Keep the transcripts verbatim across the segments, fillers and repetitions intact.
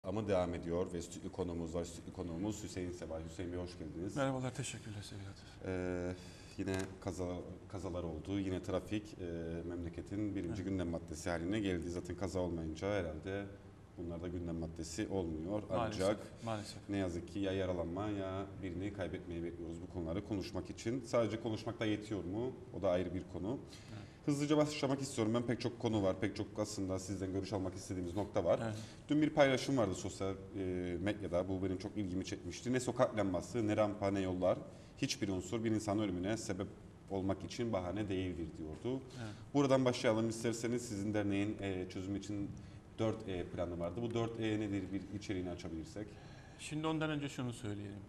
ama devam ediyor ve stüdyo konuğumuz var. Stüdyo konuğumuz Hüseyin Sebay. Hüseyin Bey hoş geldiniz. Merhabalar, teşekkürler Sevil Atif. Ee, yine kaza, kazalar oldu. Yine trafik e, memleketin birinci evet. gündem maddesi haline geldi. Zaten kaza olmayınca herhalde bunlar da gündem maddesi olmuyor. Maalesef, Ancak maalesef. ne yazık ki ya yaralanma ya birini kaybetmeyi bekliyoruz bu konuları konuşmak için. Sadece konuşmakta yetiyor mu? O da ayrı bir konu. Evet. Hızlıca başlamak istiyorum. Ben pek çok konu var. Pek çok aslında sizden görüş almak istediğimiz nokta var. Evet. Dün bir paylaşım vardı sosyal e, medyada. Bu benim çok ilgimi çekmişti. Ne sokak lambası, ne rampa, ne yollar. Hiçbir unsur bir insan ölümüne sebep olmak için bahane değildir diyordu. Evet. Buradan başlayalım isterseniz. Sizin derneğin e, çözüm için dört E planı vardı. Bu dört E nedir? Bir içeriğini açabilirsek. Şimdi ondan önce şunu söyleyelim.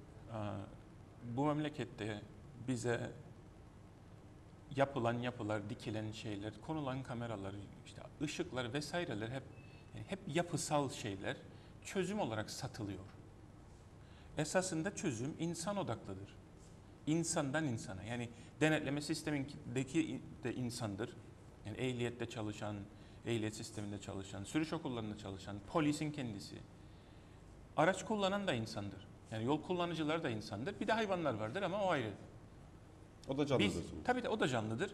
Bu memlekette bize yapılan yapılar, dikilen şeyler, konulan kameralar, işte ışıklar vesaireler hep yani hep yapısal şeyler çözüm olarak satılıyor. Esasında çözüm insan odaklıdır. İnsandan insana. Yani denetleme sistemindeki de insandır. Yani ehliyette çalışan, ehliyet sisteminde çalışan, sürüş okullarında çalışan, polisin kendisi. Araç kullanan da insandır. Yani yol kullanıcılar da insandır. Bir de hayvanlar vardır ama o ayrı. O da canlıdır. Biz, tabii de o da canlıdır.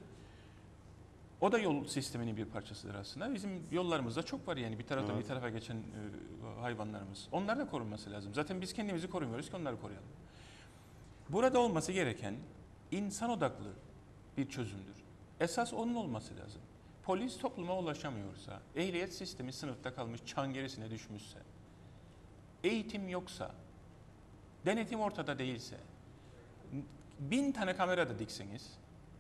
O da yol sisteminin bir parçasıdır aslında. Bizim yollarımızda çok var yani bir taraftan evet. bir tarafa geçen e, hayvanlarımız. Onlar da korunması lazım. Zaten biz kendimizi korumuyoruz ki onları koruyalım. Burada olması gereken insan odaklı bir çözümdür. Esas onun olması lazım. Polis topluma ulaşamıyorsa, ehliyet sistemi sınıfta kalmış, çan gerisine düşmüşse, eğitim yoksa, denetim ortada değilse, bin tane kamera da dikseniz,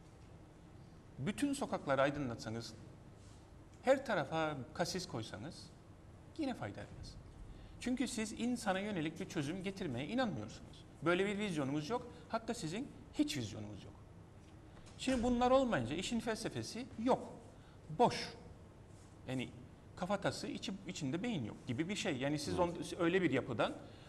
bütün sokakları aydınlatsanız, her tarafa kasis koysanız yine fayda etmez. Çünkü siz insana yönelik bir çözüm getirmeye inanmıyorsunuz. Böyle bir vizyonumuz yok. Hatta sizin hiç vizyonunuz yok. Şimdi bunlar olmayınca işin felsefesi yok. Boş. Yani kafatası içi, içinde beyin yok gibi bir şey. Yani siz on, öyle bir yapıdan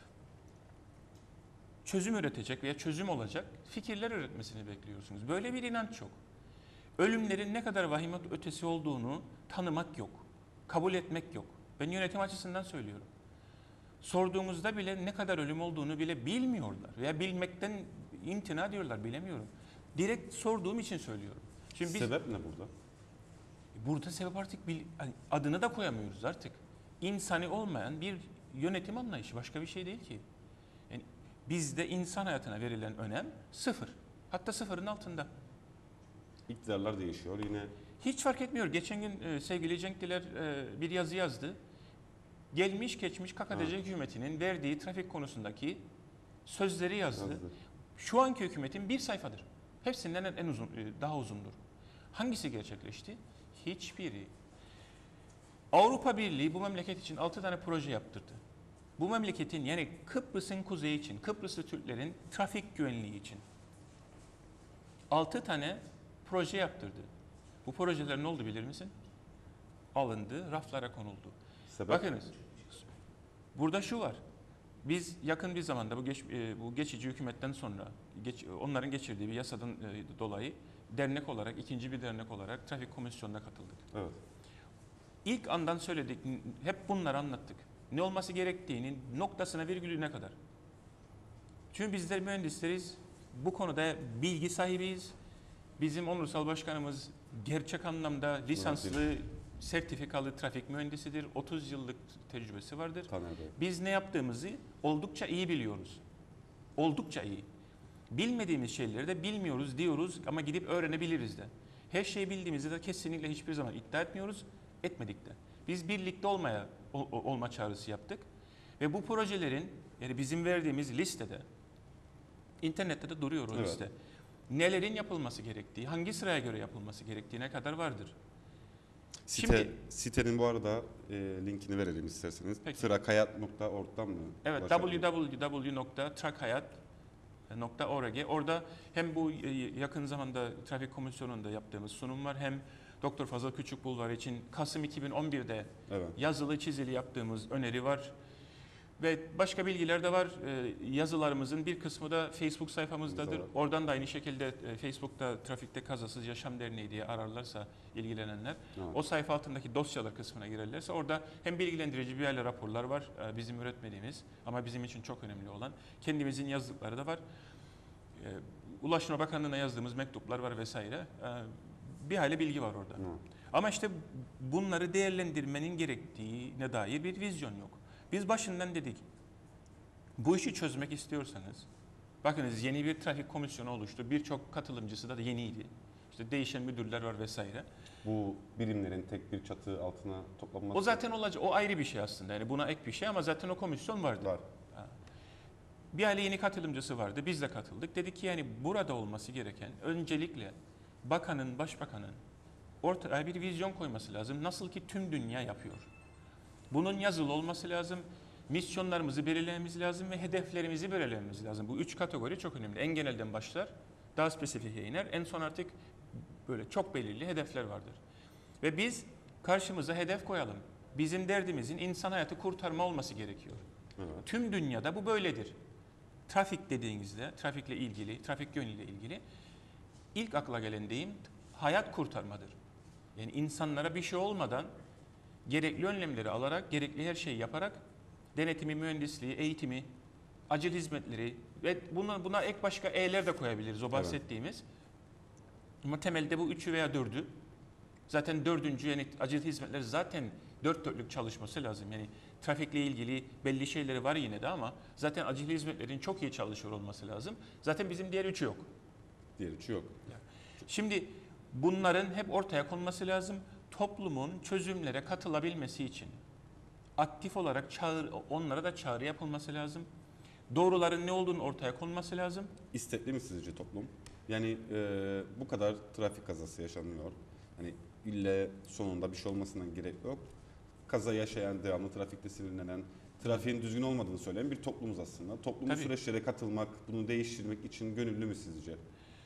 çözüm üretecek veya çözüm olacak fikirler üretmesini bekliyorsunuz. Böyle bir inanç yok. Ölümlerin ne kadar vahime ötesi olduğunu tanımak yok. Kabul etmek yok. Ben yönetim açısından söylüyorum. Sorduğumuzda bile ne kadar ölüm olduğunu bile bilmiyorlar. Veya bilmekten imtina diyorlar, bilemiyorum. Direkt sorduğum için söylüyorum. Şimdi biz, sebep ne burada? Burada sebep artık adını da koyamıyoruz artık. İnsani olmayan bir yönetim anlayışı, başka bir şey değil ki. Yani bizde insan hayatına verilen önem sıfır. Hatta sıfırın altında. İktidarlar değişiyor yine. Hiç fark etmiyor. Geçen gün e, sevgili Cenk Diler e, bir yazı yazdı. Gelmiş geçmiş K K T C hükümetinin verdiği trafik konusundaki sözleri yazdı. yazdı. Şu anki hükümetin bir sayfadır. Hepsinden en uzun, daha uzundur. Hangisi gerçekleşti? Hiçbiri. Avrupa Birliği bu memleket için altı tane proje yaptırdı. Bu memleketin yani Kıbrıs'ın kuzeyi için, Kıbrıslı Türklerin trafik güvenliği için altı tane proje yaptırdı. Bu projeler ne oldu bilir misin? Alındı, raflara konuldu. Sebep? Bakınız, burada şu var. Biz yakın bir zamanda bu, geç, bu geçici hükümetten sonra geç, onların geçirdiği bir yasadan dolayı dernek olarak, ikinci bir dernek olarak trafik komisyonuna katıldık. Evet. İlk andan söyledik, hep bunları anlattık. Ne olması gerektiğinin noktasına virgülüne kadar. Çünkü bizler mühendisleriz, bu konuda bilgi sahibiyiz. Bizim onursal başkanımız gerçek anlamda lisanslı, sertifikalı trafik mühendisidir. otuz yıllık tecrübesi vardır. Tabii. Biz ne yaptığımızı oldukça iyi biliyoruz. Oldukça iyi. Bilmediğimiz şeyleri de bilmiyoruz diyoruz ama gidip öğrenebiliriz de. Her şeyi bildiğimizde de kesinlikle hiçbir zaman iddia etmiyoruz, etmedik de. Biz birlikte olmaya olma çağrısı yaptık ve bu projelerin yani bizim verdiğimiz listede internette de duruyor o evet. liste. Nelerin yapılması gerektiği, hangi sıraya göre yapılması gerektiğine kadar vardır. Site, Şimdi, sitenin bu arada e, linkini verelim isterseniz. trakayat nokta org'dan mı? Evet, double-u double-u double-u nokta trakayat nokta org. Orada hem bu yakın zamanda trafik komisyonunda yaptığımız sunum var, hem Doktor Fazıl Küçükbulvar için Kasım iki bin on bir'de evet. yazılı çizili yaptığımız öneri var. Ve başka bilgiler de var. Ee, yazılarımızın bir kısmı da Facebook sayfamızdadır. Güzel. Oradan da aynı şekilde e, Facebook'ta Trafikte Kazasız Yaşam Derneği diye ararlarsa ilgilenenler, Evet. o sayfa altındaki dosyalar kısmına girerlerse orada hem bilgilendirici bir yerle raporlar var, e, bizim üretmediğimiz ama bizim için çok önemli olan, kendimizin yazdıkları da var. E, Ulaştırma Bakanlığı'na yazdığımız mektuplar var vesaire. E, bir hayli bilgi var orada. Evet. Ama işte bunları değerlendirmenin gerektiğine dair bir vizyon yok. Biz başından dedik, bu işi çözmek istiyorsanız, bakınız yeni bir trafik komisyonu oluştu. Birçok katılımcısı da yeniydi. İşte değişen müdürler var vesaire. Bu birimlerin tek bir çatı altına toplanması. O zaten olacak, o ayrı bir şey aslında. Yani buna ek bir şey ama zaten o komisyon vardı. Var. Bir aile yeni katılımcısı vardı. Biz de katıldık. Dedik ki yani burada olması gereken öncelikle bakanın, başbakanın ortaya bir vizyon koyması lazım. Nasıl ki tüm dünya yapıyor. Bunun yazılı olması lazım. Misyonlarımızı belirlememiz lazım ve hedeflerimizi belirlememiz lazım. Bu üç kategori çok önemli. En genelden başlar, daha spesifike iner. En son artık böyle çok belirli hedefler vardır. Ve biz karşımıza hedef koyalım. Bizim derdimizin insan hayatı kurtarma olması gerekiyor. Evet. Tüm dünyada bu böyledir. Trafik dediğinizde, trafikle ilgili, trafik yönüyle ilgili ilk akla gelen deyim hayat kurtarmadır. Yani insanlara bir şey olmadan gerekli önlemleri alarak, gerekli her şeyi yaparak denetimi, mühendisliği, eğitimi, acil hizmetleri ve buna, buna ek başka E'ler de koyabiliriz o bahsettiğimiz. Evet. Ama temelde bu üçü veya dördü. Zaten dördüncü yani acil hizmetler zaten dört dörtlük çalışması lazım. Yani trafikle ilgili belli şeyleri var yine de ama zaten acil hizmetlerin çok iyi çalışıyor olması lazım. Zaten bizim diğer üçü yok. Diğer üçü yok. Şimdi bunların hep ortaya konması lazım. Toplumun çözümlere katılabilmesi için aktif olarak çağrı, onlara da çağrı yapılması lazım. Doğruların ne olduğunu ortaya konması lazım. İstekli mi sizce toplum? Yani e, bu kadar trafik kazası yaşanıyor. Hani ille sonunda bir şey olmasından gerek yok. Kaza yaşayan, devamlı trafikte sinirlenen, trafiğin düzgün olmadığını söyleyen bir toplumuz aslında. Toplumun Tabii. süreçlere katılmak, bunu değiştirmek için gönüllü mü sizce?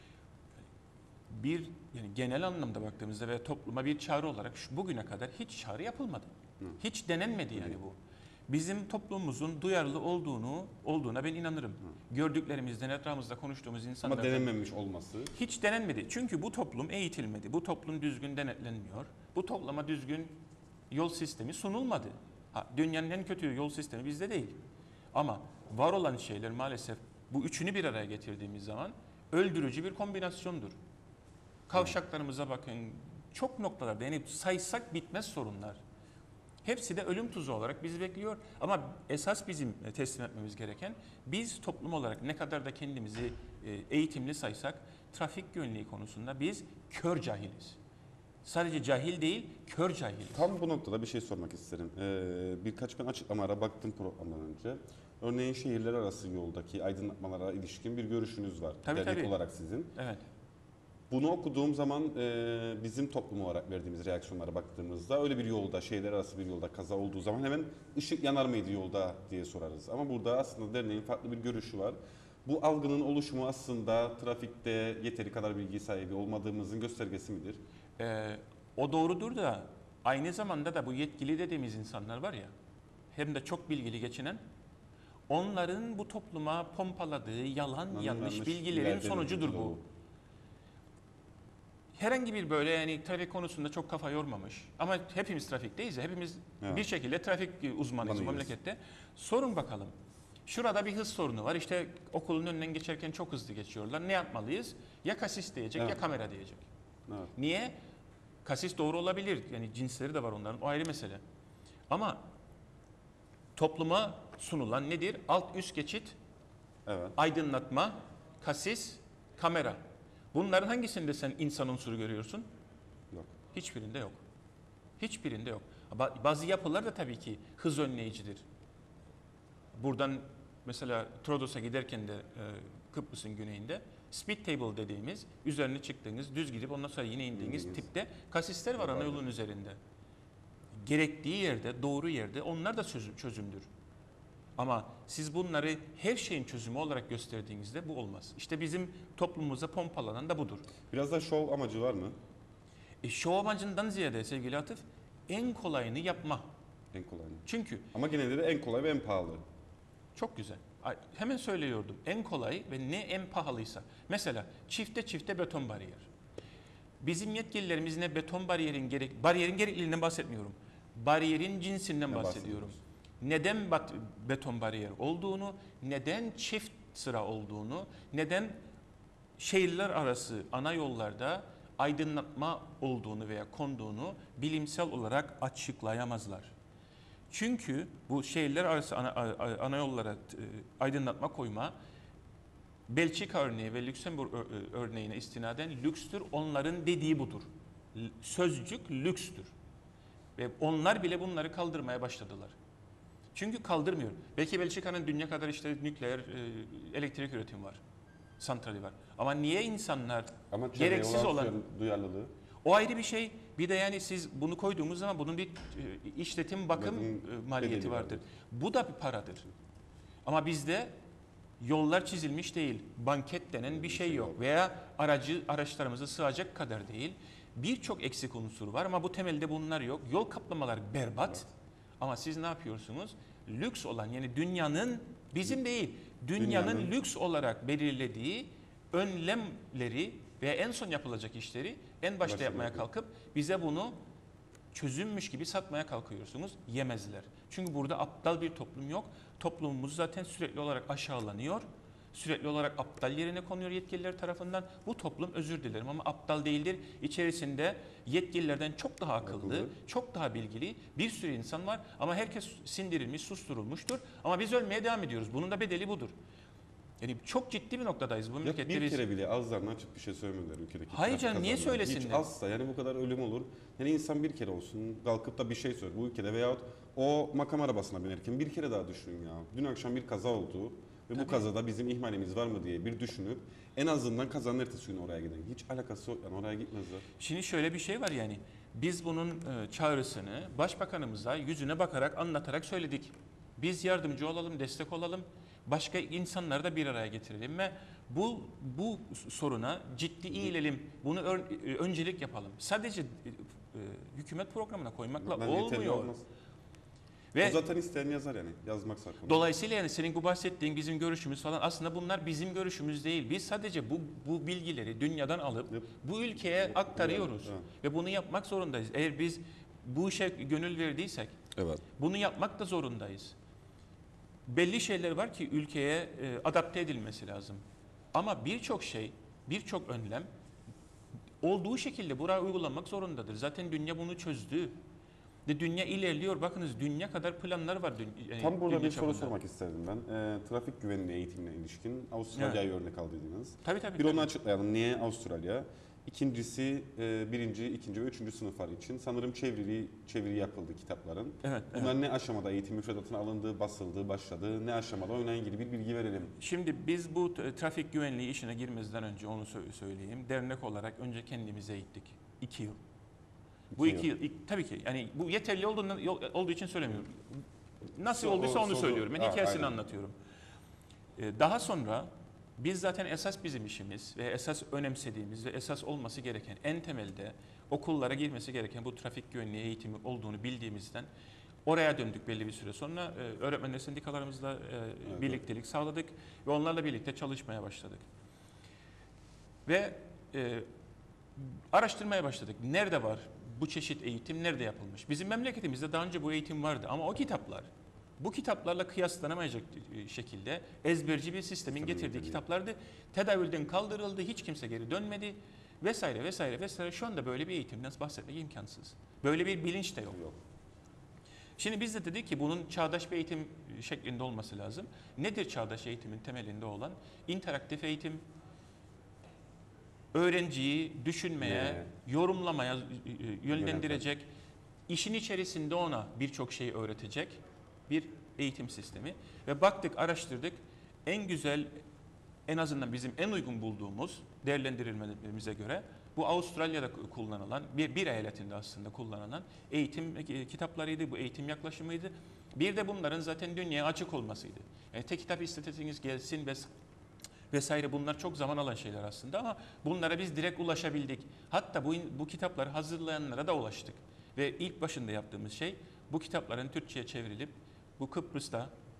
Bir yani genel anlamda baktığımızda ve topluma bir çağrı olarak şu, bugüne kadar hiç çağrı yapılmadı. Hı. Hiç denenmedi yani Hı. bu. Bizim toplumumuzun duyarlı olduğunu olduğuna ben inanırım. Hı. Gördüklerimizden, etrafımızda konuştuğumuz Ama insanlardan denenmemiş olması. hiç denenmedi. Çünkü bu toplum eğitilmedi. Bu toplum düzgün denetlenmiyor. Bu topluma düzgün yol sistemi sunulmadı. Ha, dünyanın en kötü yol sistemi bizde değil. Ama var olan şeyler maalesef bu üçünü bir araya getirdiğimiz zaman öldürücü bir kombinasyondur. Kavşaklarımıza bakın. Çok noktalarda yani saysak bitmez sorunlar. Hepsi de ölüm tuzu olarak bizi bekliyor. Ama esas bizim teslim etmemiz gereken biz toplum olarak ne kadar da kendimizi eğitimli saysak trafik güvenliği konusunda biz kör cahiliz. Sadece cahil değil, kör cahiliz. Tam bu noktada bir şey sormak isterim. Ee, birkaç ben açıklamalara baktım programdan önce. Örneğin şehirler arası yoldaki aydınlatmalara ilişkin bir görüşünüz var. Tabii, Dernek tabii. olarak sizin. Evet. Bunu okuduğum zaman e, bizim toplum olarak verdiğimiz reaksiyonlara baktığımızda öyle bir yolda, şehirler arası bir yolda kaza olduğu zaman hemen ışık yanar mıydı yolda diye sorarız. Ama burada aslında derneğin farklı bir görüşü var. Bu algının oluşumu aslında trafikte yeteri kadar bilgi sahibi olmadığımızın göstergesi midir? Ee, o doğrudur da aynı zamanda da bu yetkili dediğimiz insanlar var ya, hem de çok bilgili geçinen, onların bu topluma pompaladığı yalan Yanlış yanlış bilgilerin bilgilerden sonucudur bu. doğru. Herhangi bir böyle yani trafik konusunda çok kafa yormamış ama hepimiz trafikteyiz ya, hepimiz Evet. bir şekilde trafik uzmanıyız bu Uzmanıyız. memlekette. Sorun bakalım. Şurada bir hız sorunu var. İşte okulun önünden geçerken çok hızlı geçiyorlar. Ne yapmalıyız? Ya kasis diyecek Evet. ya kamera diyecek. Evet. Niye? Kasis doğru olabilir. Yani cinsleri de var onların. O ayrı mesele. Ama topluma sunulan nedir? Alt üst geçit, Evet. aydınlatma, kasis, kamera. Bunların hangisinde sen insan unsuru görüyorsun? Yok. Hiçbirinde yok. Hiçbirinde yok. Ba- Bazı yapılar da tabii ki hız önleyicidir. Buradan mesela Trodos'a giderken de e, Kıbrıs'ın güneyinde speed table dediğimiz üzerine çıktığınız, düz gidip ondan sonra yine indiğiniz İndiğiniz. tipte kasisler var ana Vardır. yolun üzerinde. Gerektiği yerde, doğru yerde onlar da çözüm, çözümdür. Ama siz bunları her şeyin çözümü olarak gösterdiğinizde bu olmaz. İşte bizim toplumumuza pompalanan da budur. Biraz da şov amacı var mı? E, şov amacından ziyade sevgili Atıf en kolayını yapma. En kolay. Çünkü Ama genelde de en kolay ve en pahalı. Çok güzel. Ay, hemen söylüyordum. En kolay ve ne en pahalıysa. Mesela çifte çifte beton bariyer. Bizim yetkililerimiz ne beton bariyerin gerek bariyerin gerekliliğinden bahsetmiyorum. Bariyerin cinsinden Ne bahsediyorum. bahsediyoruz? Neden bat, beton bariyer olduğunu, neden çift sıra olduğunu, neden şehirler arası ana yollarda aydınlatma olduğunu veya konduğunu bilimsel olarak açıklayamazlar. Çünkü bu şehirler arası ana, ana yollara e, aydınlatma koyma Belçika örneği ve Lüksemburg örneğine istinaden lükstür, onların dediği budur. Sözcük lükstür. Ve onlar bile bunları kaldırmaya başladılar. Çünkü kaldırmıyor. Belki Belçika'nın dünya kadar işte nükleer e, elektrik üretimi var. Santrali var. Ama niye insanlar Ama çevreye gereksiz olan duyarlılığı o ayrı bir şey. Bir de yani siz bunu koyduğumuz zaman bunun bir e, işletim bakım Bakım e, maliyeti bedeli vardır. vardır. Bu da bir paradır. Ama bizde yollar çizilmiş değil. Banket denen bir şey yok. Veya aracı araçlarımıza sığacak kadar değil. Birçok eksik unsur var ama bu temelde bunlar yok. Yol kaplamalar berbat. Evet. Ama siz ne yapıyorsunuz? Lüks olan yani dünyanın bizim değil, dünyanın, dünyanın lüks olarak belirlediği önlemleri veya en son yapılacak işleri en başta yapmaya kalkıp bize bunu çözümmüş gibi satmaya kalkıyorsunuz. Yemezler. Çünkü burada aptal bir toplum yok. Toplumumuz zaten sürekli olarak aşağılanıyor. Sürekli olarak aptal yerine konuyor yetkililer tarafından. Bu toplum özür dilerim ama aptal değildir. İçerisinde yetkililerden çok daha akıllı, akıllı, çok daha bilgili bir sürü insan var. Ama herkes sindirilmiş, susturulmuştur. Ama biz ölmeye devam ediyoruz. Bunun da bedeli budur. Yani çok ciddi bir noktadayız. Bu ya memlekette bir biz... kere bile ağızlarını açıp bir şey söylemediler ülkedeki. Hayır canım niye söylesinler? Hiç asla yani bu kadar ölüm olur. Yani insan bir kere olsun kalkıp da bir şey söyler bu ülkede veyahut o makam arabasına binerken bir kere daha düşünün ya. Dün akşam bir kaza oldu ve Tabii. bu kazada bizim ihmalimiz var mı diye bir düşünüp en azından kazanın ertesi gün oraya giden. Hiç alakası yok yani oraya gitmezler. Şimdi şöyle bir şey var yani biz bunun e, çağrısını başbakanımıza yüzüne bakarak anlatarak söyledik. Biz yardımcı olalım, destek olalım. Başka insanları da bir araya getirelim ve bu bu soruna ciddi eğilelim. Bunu ör, öncelik yapalım. Sadece e, hükümet programına koymakla Ben olmuyor. Ve o zaten isteyen yazar yani yazmak sakın. Dolayısıyla yani senin bu bahsettiğin bizim görüşümüz falan aslında bunlar bizim görüşümüz değil. Biz sadece bu bu bilgileri dünyadan alıp Yep. bu ülkeye aktarıyoruz evet. ve bunu yapmak zorundayız. Eğer biz bu işe gönül verdiysek evet. bunu yapmak da zorundayız. Belli şeyler var ki ülkeye e, adapte edilmesi lazım. Ama birçok şey, birçok önlem olduğu şekilde buraya uygulanmak zorundadır. Zaten dünya bunu çözdü. De dünya ilerliyor. Bakınız dünya kadar planlar var. Yani tam burada bir çapında. soru sormak isterdim ben. E, trafik güvenliği eğitimine ilişkin Avustralya'yı evet. örnek aldınız. Tabii tabii. Bir tabii. onu açıklayalım. Niye Avustralya? İkincisi e, birinci, ikinci ve üçüncü sınıflar için sanırım çeviri çeviri yapıldı kitapların. Evet. Bunlar evet. ne aşamada eğitim müfredatına alındığı, basıldığı, başladığı, ne aşamada onunla ilgili bir bilgi verelim. Şimdi biz bu trafik güvenliği işine girmezden önce onu söyleyeyim. Dernek olarak önce kendimize eğittik. İki yıl. Bu iki yıl, iki, tabii ki yani bu yeterli olduğundan, olduğu için söylemiyorum. Nasıl so, olduysa onu so, söylüyorum. Ben ha, hikayesini aynen. anlatıyorum. Ee, daha sonra biz zaten esas bizim işimiz ve esas önemsediğimiz ve esas olması gereken en temelde okullara girmesi gereken bu trafik güvenliği eğitimi olduğunu bildiğimizden oraya döndük belli bir süre sonra. E, öğretmenler sendikalarımızla e, evet, birliktelik sağladık ve onlarla birlikte çalışmaya başladık. Ve e, araştırmaya başladık. Nerede var? Bu çeşit eğitim nerede yapılmış? Bizim memleketimizde daha önce bu eğitim vardı ama o kitaplar bu kitaplarla kıyaslanamayacak şekilde ezberci bir sistemin getirdiği kitaplardı. Tedavülden kaldırıldı, hiç kimse geri dönmedi vesaire vesaire vesaire. Şu anda böyle bir eğitimden bahsetmek imkansız. Böyle bir bilinç de yok. yok. Şimdi biz de dedik ki bunun çağdaş bir eğitim şeklinde olması lazım. Nedir çağdaş eğitimin temelinde olan? İnteraktif eğitim, öğrenciyi düşünmeye, ne? yorumlamaya yönlendirecek, işin içerisinde ona birçok şeyi öğretecek bir eğitim sistemi. Ve baktık, araştırdık. En güzel, en azından bizim en uygun bulduğumuz değerlendirilmemize göre bu Avustralya'da kullanılan, bir, bir eyaletinde aslında kullanılan eğitim kitaplarıydı, bu eğitim yaklaşımıydı. Bir de bunların zaten dünyaya açık olmasıydı. Yani tek kitap istatistiğiniz gelsin ve vesaire, bunlar çok zaman alan şeyler aslında ama bunlara biz direkt ulaşabildik. Hatta bu, bu kitapları hazırlayanlara da ulaştık. Ve ilk başında yaptığımız şey bu kitapların Türkçe'ye çevrilip bu Kıbrıs'ta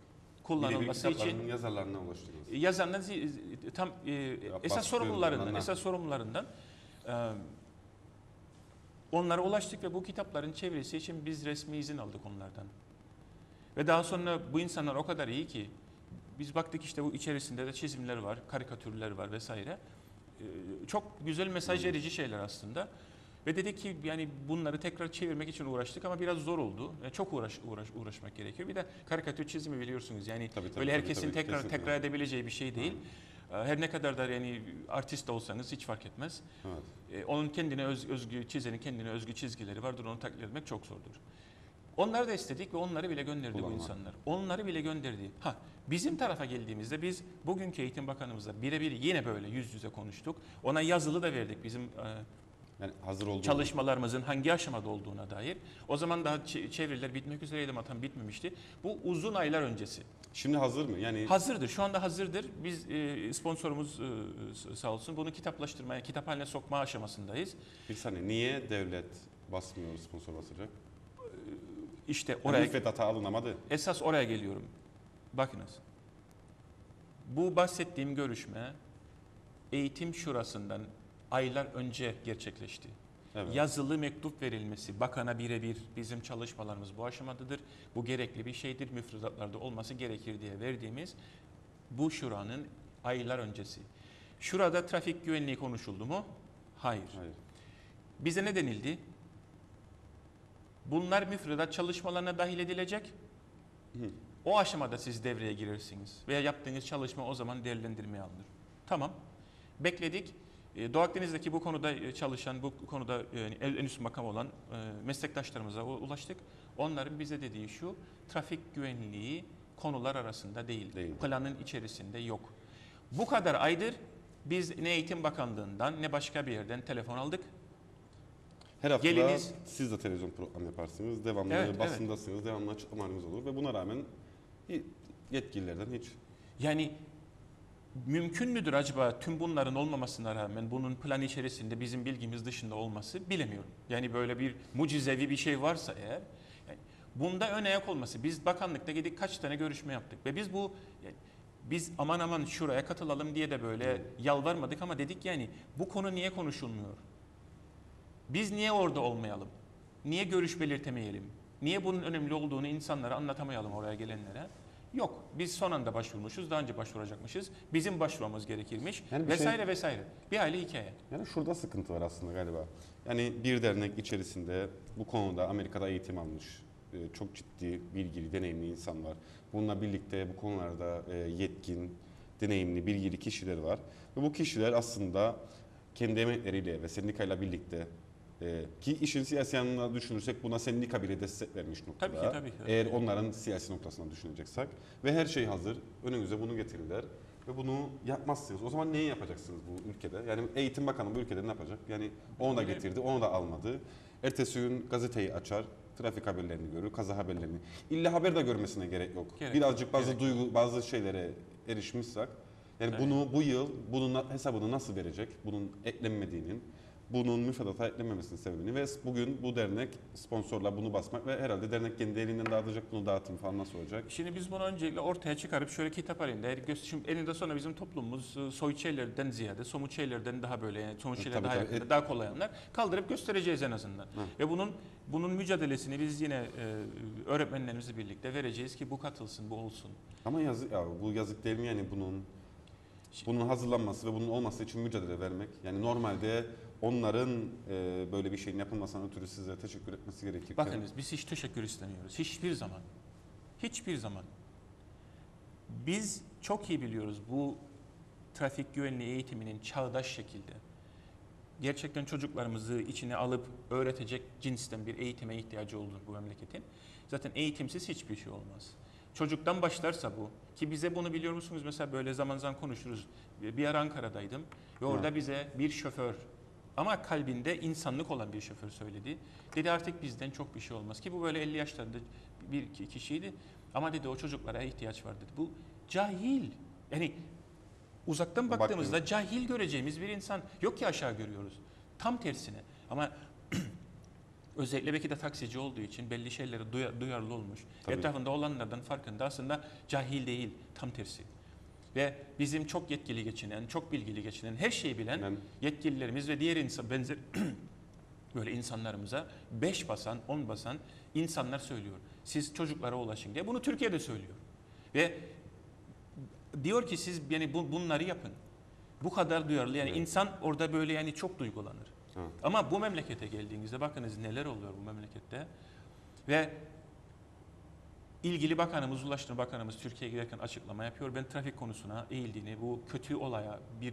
kullanılması Birebir için kitaplarının yazarlarına ulaştınız. yazanların zi- tam e, esas baskı sorumlularından, yönlerinden. esas sorumlularından e, onlara ulaştık ve bu kitapların çevirisi için biz resmi izin aldık onlardan. Ve daha sonra bu insanlar o kadar iyi ki biz baktık işte bu içerisinde de çizimler var, karikatürler var vesaire. Ee, çok güzel mesaj verici şeyler aslında. Ve dedik ki yani bunları tekrar çevirmek için uğraştık ama biraz zor oldu. Yani çok uğraş, uğraş uğraşmak gerekiyor. Bir de karikatür çizimi biliyorsunuz yani Tabii, tabii, böyle tabii, herkesin tabii, tekrar kesinlikle. tekrar edebileceği bir şey değil. Ee, Her ne kadar da yani artist de olsanız hiç fark etmez. Evet. Ee, Onun kendine öz- özgü çizenin kendine özgü çizgileri vardır. Onu taklit etmek çok zordur. Onları da istedik ve onları bile gönderdi bu Kullanmak. insanlar. Onları bile gönderdi. Ha, bizim tarafa geldiğimizde biz bugünkü Eğitim Bakanımızla birebir yine böyle yüz yüze konuştuk. Ona yazılı da verdik bizim e, Yani hazır olduğu çalışmalarımızın hangi aşamada olduğuna dair. O zaman daha ç- çeviriler bitmek üzereydi ama tam bitmemişti. Bu uzun aylar öncesi. Şimdi hazır mı? Yani Hazırdır, şu anda hazırdır. Biz e, sponsorumuz e, sağ olsun bunu kitaplaştırmaya, kitap haline sokma aşamasındayız. bir saniye niye devlet basmıyor, sponsor basacak? İşte Oraya oraya müfredata alınamadı. esas oraya geliyorum. Bakınız. Bu bahsettiğim görüşme eğitim şurasından aylar önce gerçekleşti. Evet. Yazılı mektup verilmesi bakana birebir bizim çalışmalarımız bu aşamadadır. Bu gerekli bir şeydir. Müfredatlarda olması gerekir diye verdiğimiz bu şuranın aylar öncesi. Şurada trafik güvenliği konuşuldu mu? Hayır. Hayır. Bize ne denildi? Bunlar müfredat çalışmalarına dahil edilecek. Hı. O aşamada siz devreye girersiniz. Veya yaptığınız çalışma o zaman değerlendirmeye alınır. Tamam. Bekledik. E, Doğu Akdeniz'deki bu konuda e, çalışan, bu konuda e, en en üst makam olan e, meslektaşlarımıza u- ulaştık. Onların bize dediği şu, trafik güvenliği konular arasında değil. Değil. Planın içerisinde yok. Bu kadar aydır biz ne Eğitim Bakanlığı'ndan ne başka bir yerden telefon aldık. Her hafta Geliniz- siz de televizyon programı yaparsınız. Devamlı Evet, basındasınız. Devamlı açıklamalarınız olur ve buna rağmen yetkililerden hiç Yani mümkün müdür acaba tüm bunların olmamasına rağmen bunun plan içerisinde bizim bilgimiz dışında olması bilemiyorum. Yani böyle bir mucizevi bir şey varsa eğer yani bunda ön ayak olması. Biz bakanlıkta gidip kaç tane görüşme yaptık ve biz bu yani biz aman aman şuraya katılalım diye de böyle yalvarmadık ama dedik yani bu konu niye konuşulmuyor? Biz niye orada olmayalım? Niye görüş belirtemeyelim? Niye bunun önemli olduğunu insanlara anlatamayalım oraya gelenlere? Yok. Biz son anda başvurmuşuz. Daha önce başvuracakmışız. Bizim başvurmamız gerekirmiş. Yani bir vesaire şey- vesaire. Bir aile hikaye. Yani şurada sıkıntı var aslında galiba. Yani bir dernek içerisinde bu konuda Amerika'da eğitim almış e, çok ciddi, bilgili, deneyimli insan var. Bununla birlikte bu konularda e, yetkin, deneyimli, bilgili kişiler var. Ve bu kişiler aslında kendi emekleriyle ve sendikayla birlikte e, ki işin siyasi yanını düşünürsek buna sendika bile destek vermiş noktada. Tabii ki, tabii ki. Eğer onların siyasi noktasından düşüneceksek ve her şey hazır, önünüze bunu getirirler. Ve bunu yapmazsınız. O zaman neyi yapacaksınız bu ülkede? Yani Eğitim Bakanı bu ülkede ne yapacak? Yani onu da getirdi, onu da almadı. Ertesi gün gazeteyi açar, trafik haberlerini görür, kaza haberlerini. İlla haber de görmesine gerek yok. Gerek Birazcık yok, bazı gerek duygu, bazı şeylere erişmişsek, yani Evet. bunu bu yıl bunun na- hesabını nasıl verecek? Bunun eklenmediğinin, bunun müfredata eklenmemesinin sebebini ve bugün bu dernek sponsorla bunu basmak ve herhalde dernek kendi elinden dağıtacak, bunu dağıtım falan nasıl olacak? Şimdi biz bunu öncelikle ortaya çıkarıp şöyle kitap halinde eğer göster- şimdi elinde sonra bizim toplumumuz e, soyut şeylerden ziyade somut şeylerden daha böyle yani somut E, şeyler tabii, daha tabii. yakında, daha kolay anlar. Kaldırıp göstereceğiz en azından. Hı. Ve bunun bunun mücadelesini biz yine e, öğretmenlerimizle birlikte vereceğiz ki bu katılsın, bu olsun. Ama yazık ya bu yazık değil mi yani bunun bunun hazırlanması ve bunun olması için mücadele vermek. Yani normalde onların e, böyle bir şeyin yapılmasından ötürü size teşekkür etmesi gerekirken. Bakınız biz hiç teşekkür istemiyoruz. Hiçbir zaman. Hiçbir zaman. Biz çok iyi biliyoruz bu trafik güvenliği eğitiminin çağdaş şekilde gerçekten çocuklarımızı içine alıp öğretecek cinsten bir eğitime ihtiyacı olduğunu bu memleketin. Zaten eğitimsiz hiçbir şey olmaz. Çocuktan başlarsa bu ki bize bunu biliyor musunuz mesela böyle zaman zaman konuşuruz. Bir ara Ankara'daydım ve orada Evet. bize bir şoför ama kalbinde insanlık olan bir şoför söyledi. Dedi artık bizden çok bir şey olmaz ki bu böyle elli yaşlarında bir iki kişiydi. Ama dedi o çocuklara ihtiyaç var dedi. Bu cahil. Yani uzaktan Baktığınız- baktığımızda cahil göreceğimiz bir insan yok ki aşağı görüyoruz. Tam tersine. Ama özellikle belki de taksici olduğu için belli şeylere duya- duyarlı olmuş. Tabii. Etrafında olanlardan farkında, aslında cahil değil, tam tersi. Ve bizim çok yetkili geçinen, çok bilgili geçinen, her şeyi bilen Ben- yetkililerimiz ve diğer insan benzer böyle insanlarımıza beş basan, on basan insanlar söylüyor. Siz çocuklara ulaşın diye. Bunu Türkiye'de söylüyor. Ve diyor ki siz yani bu, bunları yapın. Bu kadar duyarlı. Yani Evet. insan orada böyle yani çok duygulanır. Ha. Ama bu memlekete geldiğinizde bakınız neler oluyor bu memlekette. Ve ilgili bakanımız, Ulaştırma Bakanımız Türkiye'ye giderken açıklama yapıyor. Ben trafik konusuna eğildiğini, bu kötü olaya bir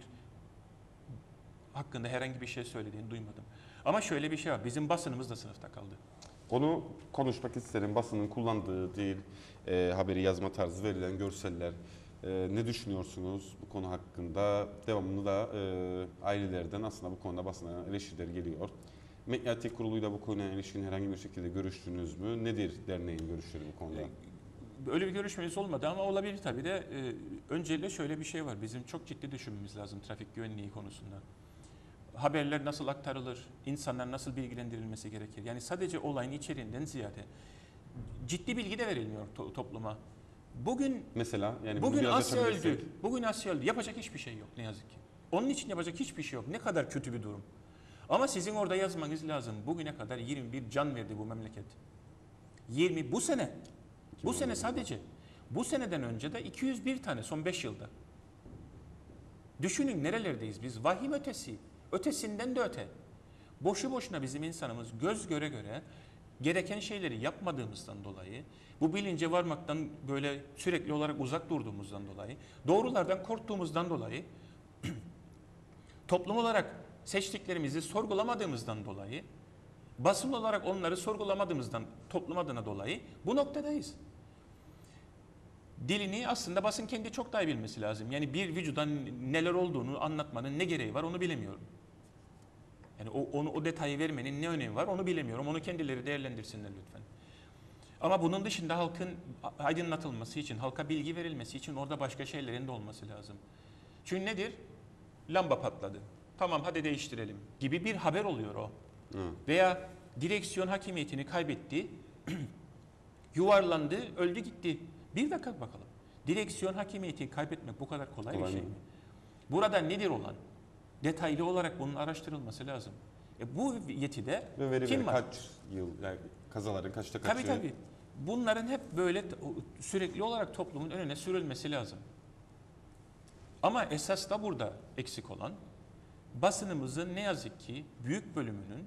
hakkında herhangi bir şey söylediğini duymadım. Ama şöyle bir şey var. Bizim basınımız da sınıfta kaldı. Onu konuşmak isterim. Basının kullandığı dil, e, haberi yazma tarzı, verilen görseller. E, ne düşünüyorsunuz bu konu hakkında? Devamlı da e, ailelerden aslında bu konuda basına eleştiriler geliyor. Medyatik Kurulu'yla bu konuyla ilişkin herhangi bir şekilde görüştünüz mü? Nedir derneğin görüşleri bu konuda? Öyle bir görüşmemiz olmadı ama olabilir tabii de. E, öncelikle şöyle bir şey var. Bizim çok ciddi düşünmemiz lazım trafik güvenliği konusunda. Haberler nasıl aktarılır, insanlar nasıl bilgilendirilmesi gerekir? Yani sadece olayın içeriğinden ziyade ciddi bilgi de verilmiyor to- topluma. Bugün Mesela yani bunu bugün biraz Asya öldü. açabilirsek. Bugün Asya öldü. Yapacak hiçbir şey yok ne yazık ki. Onun için yapacak hiçbir şey yok. Ne kadar kötü bir durum. Ama sizin orada yazmanız lazım. Bugüne kadar yirmi bir can verdi bu memleket. yirmi bu sene. Bu sene sadece. Bu seneden önce de iki yüz bir tane son beş yılda. Düşünün nerelerdeyiz biz? Vahim ötesi. Ötesinden de öte. Boşu boşuna bizim insanımız göz göre göre gereken şeyleri yapmadığımızdan dolayı, bu bilince varmaktan böyle sürekli olarak uzak durduğumuzdan dolayı, doğrulardan korktuğumuzdan dolayı, toplum olarak seçtiklerimizi sorgulamadığımızdan dolayı, basın olarak onları sorgulamadığımızdan toplum adına dolayı bu noktadayız. Dilini aslında basın kendi çok daha iyi bilmesi lazım. Yani bir vücuda neler olduğunu anlatmanın ne gereği var onu bilemiyorum. Yani o, onu, o detayı vermenin ne önemi var onu bilemiyorum. Onu kendileri değerlendirsinler lütfen. Ama bunun dışında halkın aydınlatılması için, halka bilgi verilmesi için orada başka şeylerin de olması lazım. Çünkü nedir? Lamba patladı. Tamam hadi değiştirelim gibi bir haber oluyor o. Hı. Veya direksiyon hakimiyetini kaybetti, yuvarlandı, öldü gitti. Bir dakika bakalım. Direksiyon hakimiyetini kaybetmek bu kadar kolay, Kolay bir şey mı? mi? Burada nedir olan? Detaylı olarak bunun araştırılması lazım. E bu yetide Ve verilen kim var? kaç yıl, yani kazaların kaçta kaçı? Tabii tabii. Bunların hep böyle sürekli olarak toplumun önüne sürülmesi lazım. Ama esas da burada eksik olan basınımızın ne yazık ki büyük bölümünün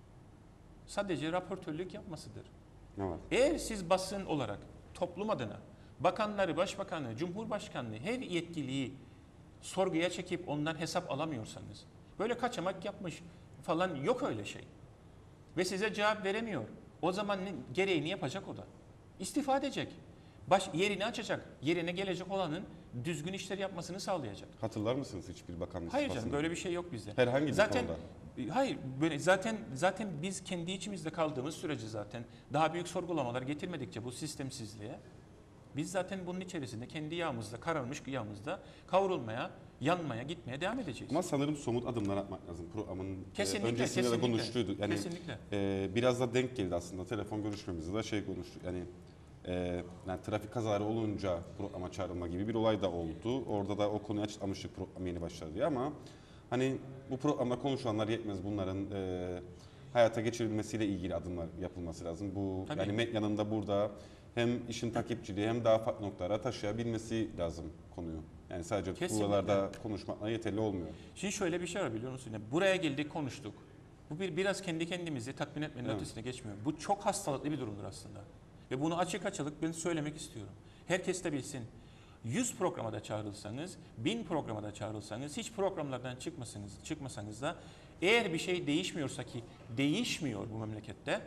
sadece raportörlük yapmasıdır. Ne var? Eğer siz basın olarak toplum adına bakanları, başbakanı, cumhurbaşkanlığı her yetkiliyi sorguya çekip ondan hesap alamıyorsanız, böyle kaçamak yapmış falan yok öyle şey. Ve size cevap veremiyor. O zaman ne, gereğini yapacak o da. İstifa edecek. Baş, yerini açacak. Yerine gelecek olanın düzgün işler yapmasını sağlayacak. Hatırlar mısınız hiçbir bakanlık Hayır canım istifasını? böyle bir şey yok bizde. Herhangi bir zaten, konuda. Hayır böyle zaten zaten biz kendi içimizde kaldığımız sürece zaten daha büyük sorgulamalar getirmedikçe bu sistemsizliğe biz zaten bunun içerisinde kendi yağımızda, kararmış yağımızda kavrulmaya, yanmaya, gitmeye devam edeceğiz. Ama sanırım somut adımlar atmak lazım. Programın Kesinlikle, e, öncesinde kesinlikle. de konuştuydu. Yani Kesinlikle. e, biraz da denk geldi aslında. Telefon görüşmemizde de şey konuştuk. Yani, e, yani trafik kazaları olunca programa çağrılma gibi bir olay da oldu. Orada da o konuyu açıklamıştık, program yeni başladı diye, ama hani bu programda konuşulanlar yetmez. Bunların e, hayata geçirilmesiyle ilgili adımlar yapılması lazım. Bu Tabii. yani medyanın da burada hem işin takipçiliği hem daha farklı noktalara taşıyabilmesi lazım konuyu. Yani sadece Kesinlikle. buralarda konuşmakla yeterli olmuyor. Şimdi şöyle bir şey var biliyor musun? Yani buraya geldik konuştuk. Bu bir biraz kendi kendimizi tatmin etmenin Evet. ötesine geçmiyor. Bu çok hastalıklı bir durumdur aslında. Ve bunu açık açılık ben söylemek istiyorum. Herkes de bilsin. yüz programa da çağrılsanız, bin programa da çağrılsanız, hiç programlardan çıkmasanız, çıkmasanız da eğer bir şey değişmiyorsa ki değişmiyor bu memlekette,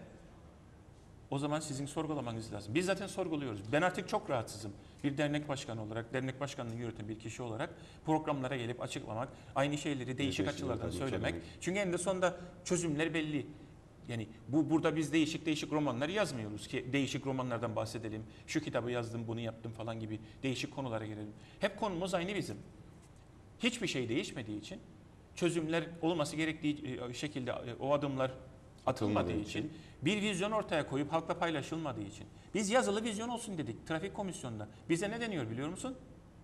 o zaman sizin sorgulamanız lazım. Biz zaten sorguluyoruz. Ben artık çok rahatsızım. Bir dernek başkanı olarak, dernek başkanlığını yürüten bir kişi olarak programlara gelip açıklamak, aynı şeyleri değişik Değişik açılardan tabii, söylemek. söylemek. Çünkü en de sonunda çözümler belli. Yani bu burada biz değişik değişik romanlar yazmıyoruz ki değişik romanlardan bahsedelim. Şu kitabı yazdım, bunu yaptım falan gibi değişik konulara girelim. Hep konumuz aynı bizim. Hiçbir şey değişmediği için çözümler olması gerektiği şekilde o adımlar atılmadığı Atılmadığı için, için. bir vizyon ortaya koyup halkla paylaşılmadığı için. Biz yazılı vizyon olsun dedik trafik komisyonunda. Bize ne deniyor biliyor musun?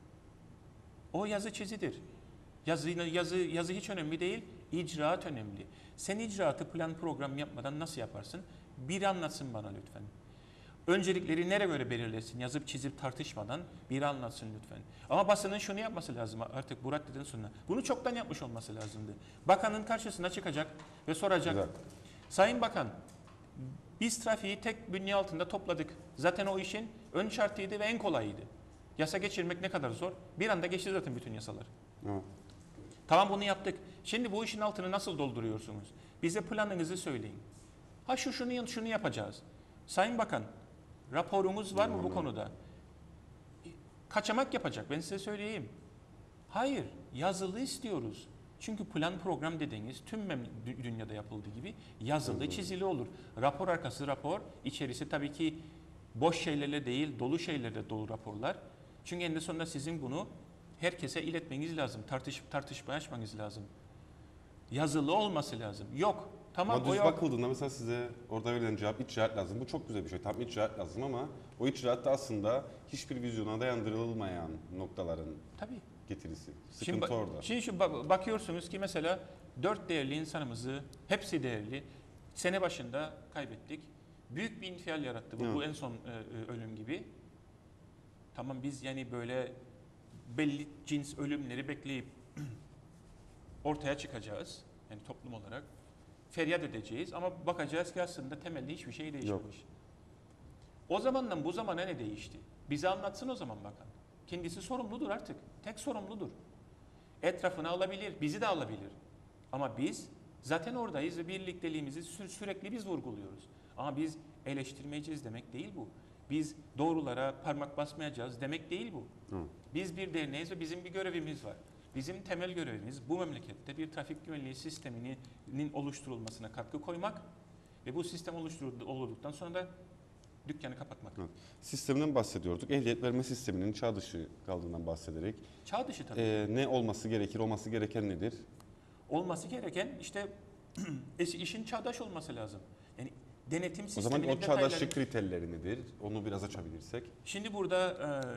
O yazı çizidir. Yazı, yazı, yazı hiç önemli değil, icraat önemli. Sen icraatı plan program yapmadan nasıl yaparsın? Biri anlatsın bana lütfen. Öncelikleri nereye göre belirlesin? Yazıp çizip tartışmadan biri anlatsın lütfen. Ama basının şunu yapması lazım artık bu raddeden sonra. Bunu çoktan yapmış olması lazımdı. Bakanın karşısına çıkacak ve soracak. Güzel. Sayın Bakan, biz trafiği tek bünye altında topladık. Zaten o işin ön şartıydı ve en kolayıydı. Yasa geçirmek ne kadar zor? Bir anda geçti zaten bütün yasalar. Evet. Tamam bunu yaptık. Şimdi bu işin altını nasıl dolduruyorsunuz? Bize planınızı söyleyin. Ha şu şunu şunu yapacağız. Sayın Bakan, raporunuz var mı bu konuda? Kaçamak yapacak ben size söyleyeyim. Hayır, yazılı istiyoruz. Çünkü plan program dediğiniz tüm mem- dünyada yapıldığı gibi yazılı çizili olur. Rapor arkası rapor, içerisi tabii ki boş şeylerle değil dolu şeylerle dolu raporlar. Çünkü en sonunda sizin bunu herkese iletmeniz lazım. Tartış, tartışmaya açmanız lazım. Yazılı olması lazım. Yok. Tamam Ama o düz yok. bakıldığında mesela size orada verilen cevap icraat lazım. Bu çok güzel bir şey. Tam icraat lazım ama o icraat da aslında hiçbir vizyona dayandırılmayan noktaların Tabii. getirisi. Sıkıntı Şimdi, ba- orada. Şimdi şu ba- bakıyorsunuz ki mesela dört değerli insanımızı, hepsi değerli, sene başında kaybettik. Büyük bir infial yarattı bu, Evet. bu en son e, e, ölüm gibi. Tamam biz yani böyle belli cins ölümleri bekleyip ortaya çıkacağız. Yani toplum olarak feryat edeceğiz ama bakacağız ki aslında temelde hiçbir şey değişmemiş. O zamandan bu zamana ne değişti? Bize anlatsın o zaman bakan. Kendisi sorumludur artık. Tek sorumludur. Etrafını alabilir, bizi de alabilir. Ama biz zaten oradayız ve birlikteliğimizi sü- sürekli biz vurguluyoruz. Ama biz eleştirmeyeceğiz demek değil bu. Biz doğrulara parmak basmayacağız demek değil bu. Hı. Biz bir derneğiz ve bizim bir görevimiz var. Bizim temel görevimiz bu memlekette bir trafik güvenliği sisteminin oluşturulmasına katkı koymak ve bu sistem oluşturulduktan sonra da dükkanı kapatmak. Evet. Sisteminden bahsediyorduk. Ehliyet verme sisteminin çağ dışı kaldığından bahsederek. Çağ dışı tabii. Ee, ne olması gerekir, olması gereken nedir? Olması gereken işte işin çağdaş olması lazım. Yani denetim O sisteminin zaman o çağdaşlık detayları- kriterleri nedir? Onu biraz açabilirsek. Şimdi burada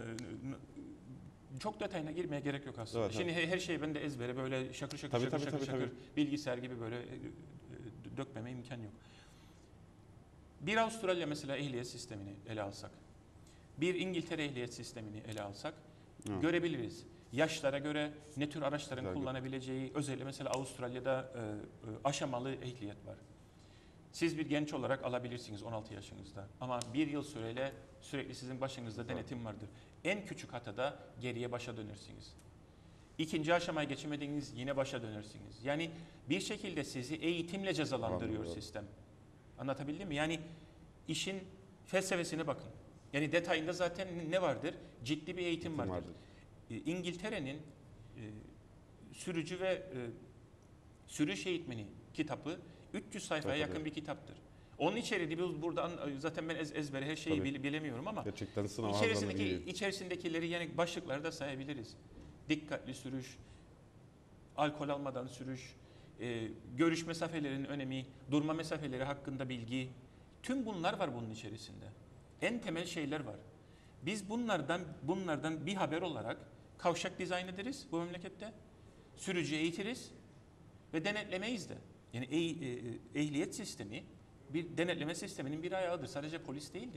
e, çok detayına girmeye gerek yok aslında. Evet, Şimdi he- her şeyi ben de ezbere böyle şakır şakır Tabii, şakır tabii, şakır, tabii, şakır bilgisayar gibi böyle e, e, dökmeme imkan yok. Bir Avustralya mesela ehliyet sistemini ele alsak, bir İngiltere ehliyet sistemini ele alsak Evet. görebiliriz. Yaşlara göre ne tür araçların Güzel. kullanabileceği, özellikle mesela Avustralya'da e, e, aşamalı ehliyet var. Siz bir genç olarak alabilirsiniz on altı yaşınızda ama bir yıl süreyle sürekli sizin başınızda denetim vardır. En küçük hatada geriye başa dönersiniz. İkinci aşamaya geçemediğiniz yine başa dönersiniz. Yani bir şekilde sizi eğitimle cezalandırıyor Anladım. sistem. Anlatabildim mi? Yani işin felsefesine bakın. Yani detayında zaten ne vardır? Ciddi bir eğitim vardır. vardır. E, İngiltere'nin e, sürücü ve e, sürüş eğitmeni kitabı üç yüz sayfaya Tabii, yakın tabii. bir kitaptır. Onun içeriğini biz buradan zaten ben ez, ezbere her şeyi Tabii. bile- bilemiyorum ama Gerçekten sınav içerisindeki hazırlanıyor. içerisindekileri yani başlıkları da sayabiliriz. Dikkatli sürüş, alkol almadan sürüş, e, görüş mesafelerinin önemi, durma mesafeleri hakkında bilgi. Tüm bunlar var bunun içerisinde. En temel şeyler var. Biz bunlardan bunlardan bir haber olarak kavşak dizayn ederiz bu memlekette. Sürücü eğitiriz ve denetlemeyiz de. Yani eh- eh- ehliyet sistemi bir denetleme sisteminin bir ayağıdır. Sadece polis değildir.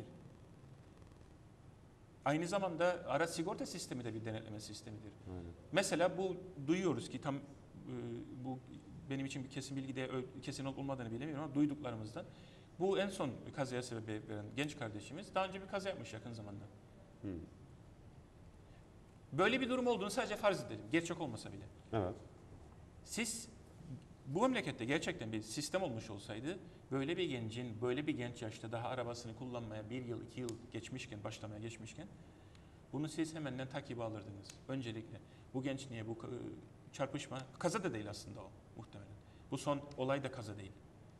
Aynı zamanda araç sigorta sistemi de bir denetleme sistemidir. Aynen. Mesela bu duyuyoruz ki tam e, bu benim için bir kesin bilgi de ö- kesin olup olmadığını bilemiyorum ama duyduklarımızdan bu en son kazaya sebebiyet veren genç kardeşimiz daha önce bir kaza yapmış yakın zamanda. Hı. Böyle bir durum olduğunu sadece farz edelim. Gerçek olmasa bile. Evet. Siz bu memlekette gerçekten bir sistem olmuş olsaydı böyle bir gencin böyle bir genç yaşta daha arabasını kullanmaya bir yıl iki yıl geçmişken başlamaya geçmişken bunu siz hemenden takibe alırdınız. Öncelikle bu genç niye bu ka- çarpışma kaza da değil aslında o muhtemelen. Bu son olay da kaza değil.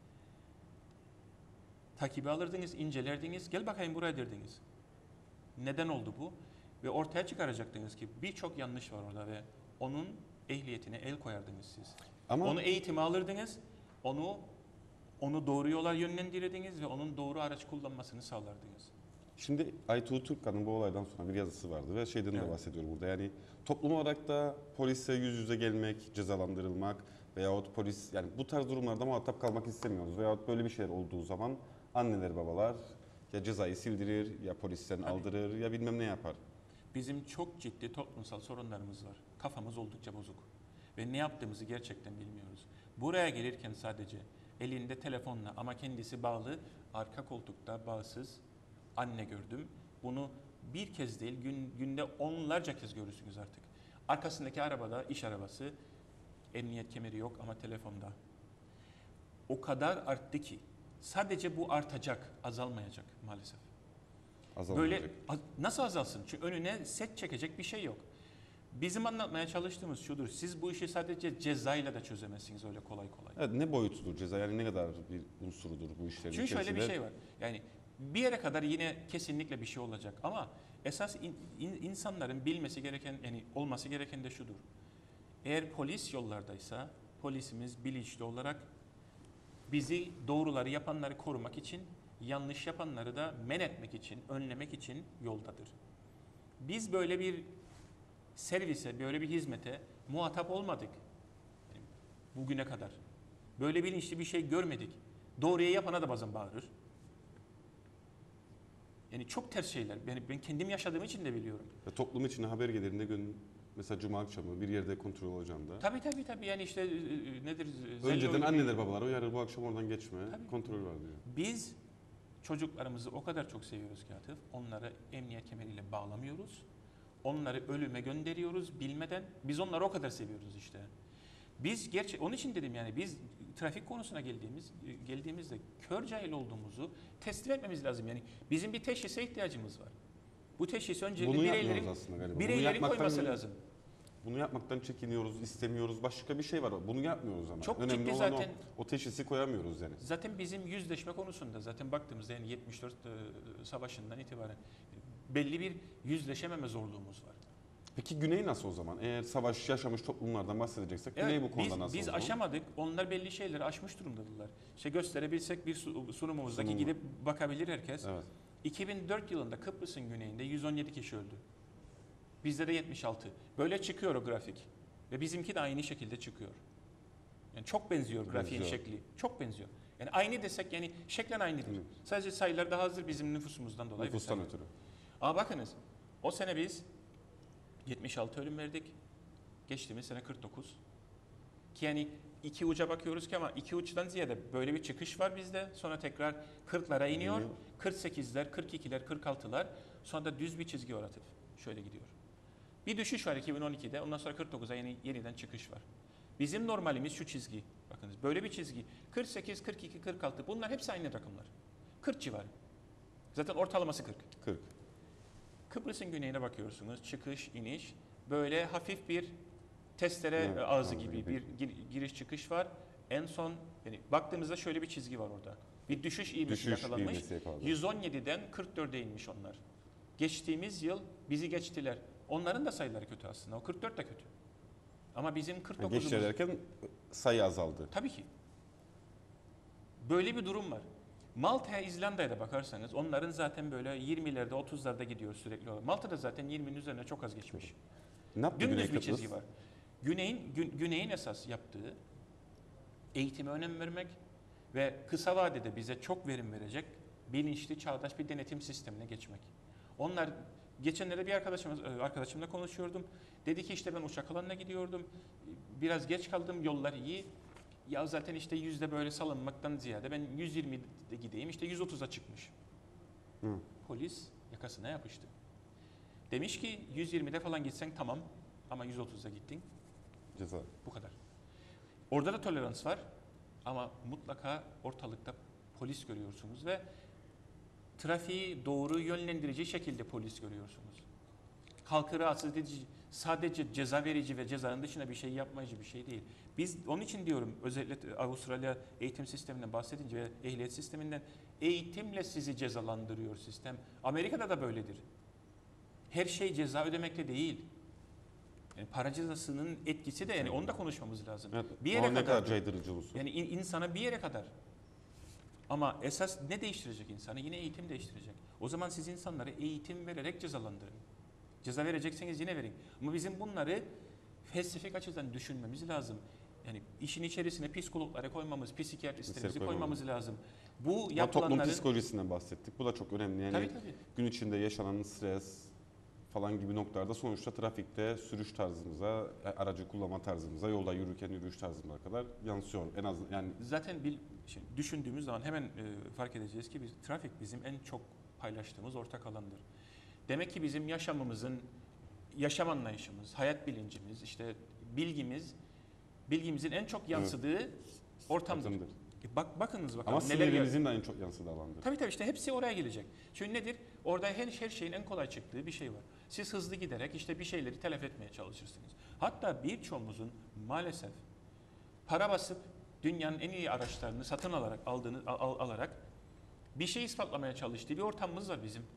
Takibe alırdınız, incelerdiniz, gel bakayım buraya derdiniz. Neden oldu bu? Ve ortaya çıkaracaktınız ki birçok yanlış var orada ve onun ehliyetine el koyardınız siz. Ama Onu eğitime alırdınız, onu onu doğru yola yönlendirdiniz ve onun doğru araç kullanmasını sağlardınız. Şimdi Aytuğ Türkkan'ın bu olaydan sonra bir yazısı vardı ve şeyden de Evet. bahsediyor burada. Yani toplum olarak da polise yüz yüze gelmek, cezalandırılmak veyahut polis, yani bu tarz durumlarda muhatap kalmak istemiyoruz. Veyahut böyle bir şeyler olduğu zaman anneler babalar ya cezayı sildirir ya polisten Tabii. aldırır ya bilmem ne yapar. Bizim çok ciddi toplumsal sorunlarımız var. Kafamız oldukça bozuk. Ve ne yaptığımızı gerçekten bilmiyoruz. Buraya gelirken sadece elinde telefonla ama kendisi bağlı, arka koltukta bağsız anne gördüm. Bunu bir kez değil, gün, günde onlarca kez görürsünüz artık. Arkasındaki arabada iş arabası, emniyet kemeri yok ama telefonda. O kadar arttı ki sadece bu artacak, azalmayacak maalesef. Azalmayacak. Böyle az- nasıl azalsın? Çünkü önüne set çekecek bir şey yok. Bizim anlatmaya çalıştığımız şudur. Siz bu işi sadece cezayla da çözemezsiniz öyle kolay kolay. Evet, ne boyutudur ceza, yani ne kadar bir unsurudur bu işlerin Çünkü şöyle bir içerisinde? şey var. Yani bir yere kadar yine kesinlikle bir şey olacak ama esas in- in- insanların bilmesi gereken, yani olması gereken de şudur. Eğer polis yollardaysa polisimiz bilinçli olarak bizi doğruları yapanları korumak için, yanlış yapanları da men etmek için, önlemek için yoldadır. Biz böyle bir servise, böyle bir hizmete muhatap olmadık yani bugüne kadar. Böyle bilinçli bir şey görmedik. Doğruya yapana da bazen bağırır. Yani çok ters şeyler. Ben, ben kendim yaşadığım için de biliyorum. Ya toplum içine haber gelir ne gün mesela cuma akşamı bir yerde kontrol olacağında. Tabii tabii tabii yani işte e, e, nedir? Zello Önceden gibi- anneler babalar uyarır, bu akşam oradan geçme, Tabii. kontrol var diyor. Biz çocuklarımızı o kadar çok seviyoruz ki Atıf. Onları emniyet kemeriyle bağlamıyoruz. Onları ölüme gönderiyoruz bilmeden. Biz onları o kadar seviyoruz işte. Biz gerçi onun için dedim yani biz trafik konusuna geldiğimiz geldiğimizde kör cahil olduğumuzu teslim etmemiz lazım. Yani bizim bir teşhise ihtiyacımız var. Bu teşhis öncelikle Bunu bireylerin, yapmıyoruz aslında galiba. Bunu bireylerin yapmaktan- koyması lazım. Bunu yapmaktan çekiniyoruz, istemiyoruz. Başka bir şey var. Bunu yapmıyoruz ama. Çok Önemli ciddi olan zaten. o. O teşhisi koyamıyoruz yani. Zaten bizim yüzleşme konusunda zaten baktığımızda yani yetmiş dört e, savaşından itibaren belli bir yüzleşememe zorluğumuz var. Peki Güney nasıl o zaman? Eğer savaş yaşamış toplumlardan bahsedeceksek Evet, Güney bu konuda biz, nasıl biz o zaman? aşamadık. Onlar belli şeyleri aşmış durumdadılar. İşte gösterebilsek bir su- sunumumuzdaki Sunum. gidip bakabilir herkes. Evet. iki bin dört yılında Kıbrıs'ın güneyinde yüz on yedi kişi öldü. Bizde de yetmiş altı. Böyle çıkıyor o grafik. Ve bizimki de aynı şekilde çıkıyor. Yani çok benziyor grafiğin Benziyor. şekli. Çok benziyor. Yani aynı desek yani şeklen aynıdır. Evet. Sadece sayılar daha hazır bizim nüfusumuzdan dolayı. Nüfustan vesaire. ötürü. Ama bakınız o sene biz yetmiş altı ölüm verdik. Geçtiğimiz sene kırk dokuz. Ki yani iki uca bakıyoruz ki ama iki uçtan ziyade böyle bir çıkış var bizde. Sonra tekrar kırklara iniyor. İniyor. kırk sekizler, kırk ikiler, kırk altılar. Sonra da düz bir çizgi var Atıf. Şöyle gidiyor. Bir düşüş var iki bin on ikide. Ondan sonra kırk dokuza yeni, yeniden çıkış var. Bizim normalimiz şu çizgi. Bakınız böyle bir çizgi. kırk sekiz, kırk iki, kırk altı. Bunlar hepsi aynı rakamlar. kırk civarı. Zaten ortalaması kırk. kırk. Kıbrıs'ın güneyine bakıyorsunuz. Çıkış, iniş. Böyle hafif bir testere Evet, ağzı ağzı gibi gibi. bir gir- giriş çıkış var. En son yani baktığımızda şöyle bir çizgi var orada. Bir düşüş ivmesi Düşüş yakalanmış. ivmesi yakaladı. yüz on yediden kırk dörde inmiş onlar. Geçtiğimiz yıl bizi geçtiler. Onların da sayıları kötü aslında. O kırk dört de kötü. Ama bizim kırk Yani dokuzumuz... geçişler derken sayı azaldı. Tabii ki. Böyle bir durum var. Malta'ya, İzlanda'ya da bakarsanız onların zaten böyle yirmilerde, otuzlarda gidiyor sürekli olarak. Malta'da zaten yirminin üzerine çok az geçmiş. Ne yaptı Güney Dümdüz bir Kıbrıs? çizgi var. Güney'in gün- Güney'in esas yaptığı eğitime önem vermek ve kısa vadede bize çok verim verecek bilinçli, çağdaş bir denetim sistemine geçmek. Onlar geçenlerde bir arkadaşımız arkadaşımla konuşuyordum. Dedi ki işte ben uçak alanına gidiyordum. Biraz geç kaldım. Yollar iyi. Ya zaten işte yüzde böyle salınmaktan ziyade ben yüz yirmide gideyim. İşte yüz otuza çıkmış. Hı. Polis yakasına yapıştı. Demiş ki yüz yirmide falan gitsen tamam ama yüz otuza gittin. Ceza. Bu kadar. Orada da tolerans var ama mutlaka ortalıkta polis görüyorsunuz ve trafiği doğru yönlendirici şekilde polis görüyorsunuz. Halkı rahatsız edici, sadece ceza verici ve cezanın dışında bir şey yapmayıcı bir şey değil. Biz onun için diyorum özellikle Avustralya eğitim sisteminden bahsedince ve ehliyet sisteminden eğitimle sizi cezalandırıyor sistem. Amerika'da da böyledir. Her şey ceza ödemekle değil. Yani para cezasının etkisi de yani onu da konuşmamız lazım. Evet, Bir o yere ne kadar. kadar caydırıcı unsur. Yani in- insana bir yere kadar. Ama esas ne değiştirecek insanı? Yine eğitim değiştirecek. O zaman siz insanları eğitim vererek cezalandırın. Ceza verecekseniz yine verin. Ama bizim bunları felsefik açıdan düşünmemiz lazım. Yani işin içerisine psikologları koymamız, psikiyatristlerimizi Psikolog koymamız lazım. Bu Ama yapılanların... toplum psikolojisinden bahsettik. Bu da çok önemli. Yani Tabii, tabii. gün içinde yaşanan stres falan gibi noktalarda sonuçta trafikte sürüş tarzımıza, aracı kullanma tarzımıza, yolda yürürken yürüyüş tarzımıza kadar yansıyor. En az yani Zaten bil, şey, düşündüğümüz zaman hemen e, fark edeceğiz ki biz, trafik bizim en çok paylaştığımız ortak alandır. Demek ki bizim yaşamımızın, yaşam anlayışımız, hayat bilincimiz, işte bilgimiz, bilgimizin en çok yansıdığı evet. ortamdır. Ortamdır. E bak, bakınız bakalım. Ama sinirimizin de en çok yansıdığı alandır. Tabii tabii işte hepsi oraya gelecek. Çünkü nedir? Orada her, her şeyin en kolay çıktığı bir şey var. Siz hızlı giderek işte bir şeyleri telef etmeye çalışırsınız. Hatta birçoğumuzun maalesef para basıp dünyanın en iyi araçlarını satın alarak aldığını al, alarak bir şey ispatlamaya çalıştığı bir ortamımız var bizim.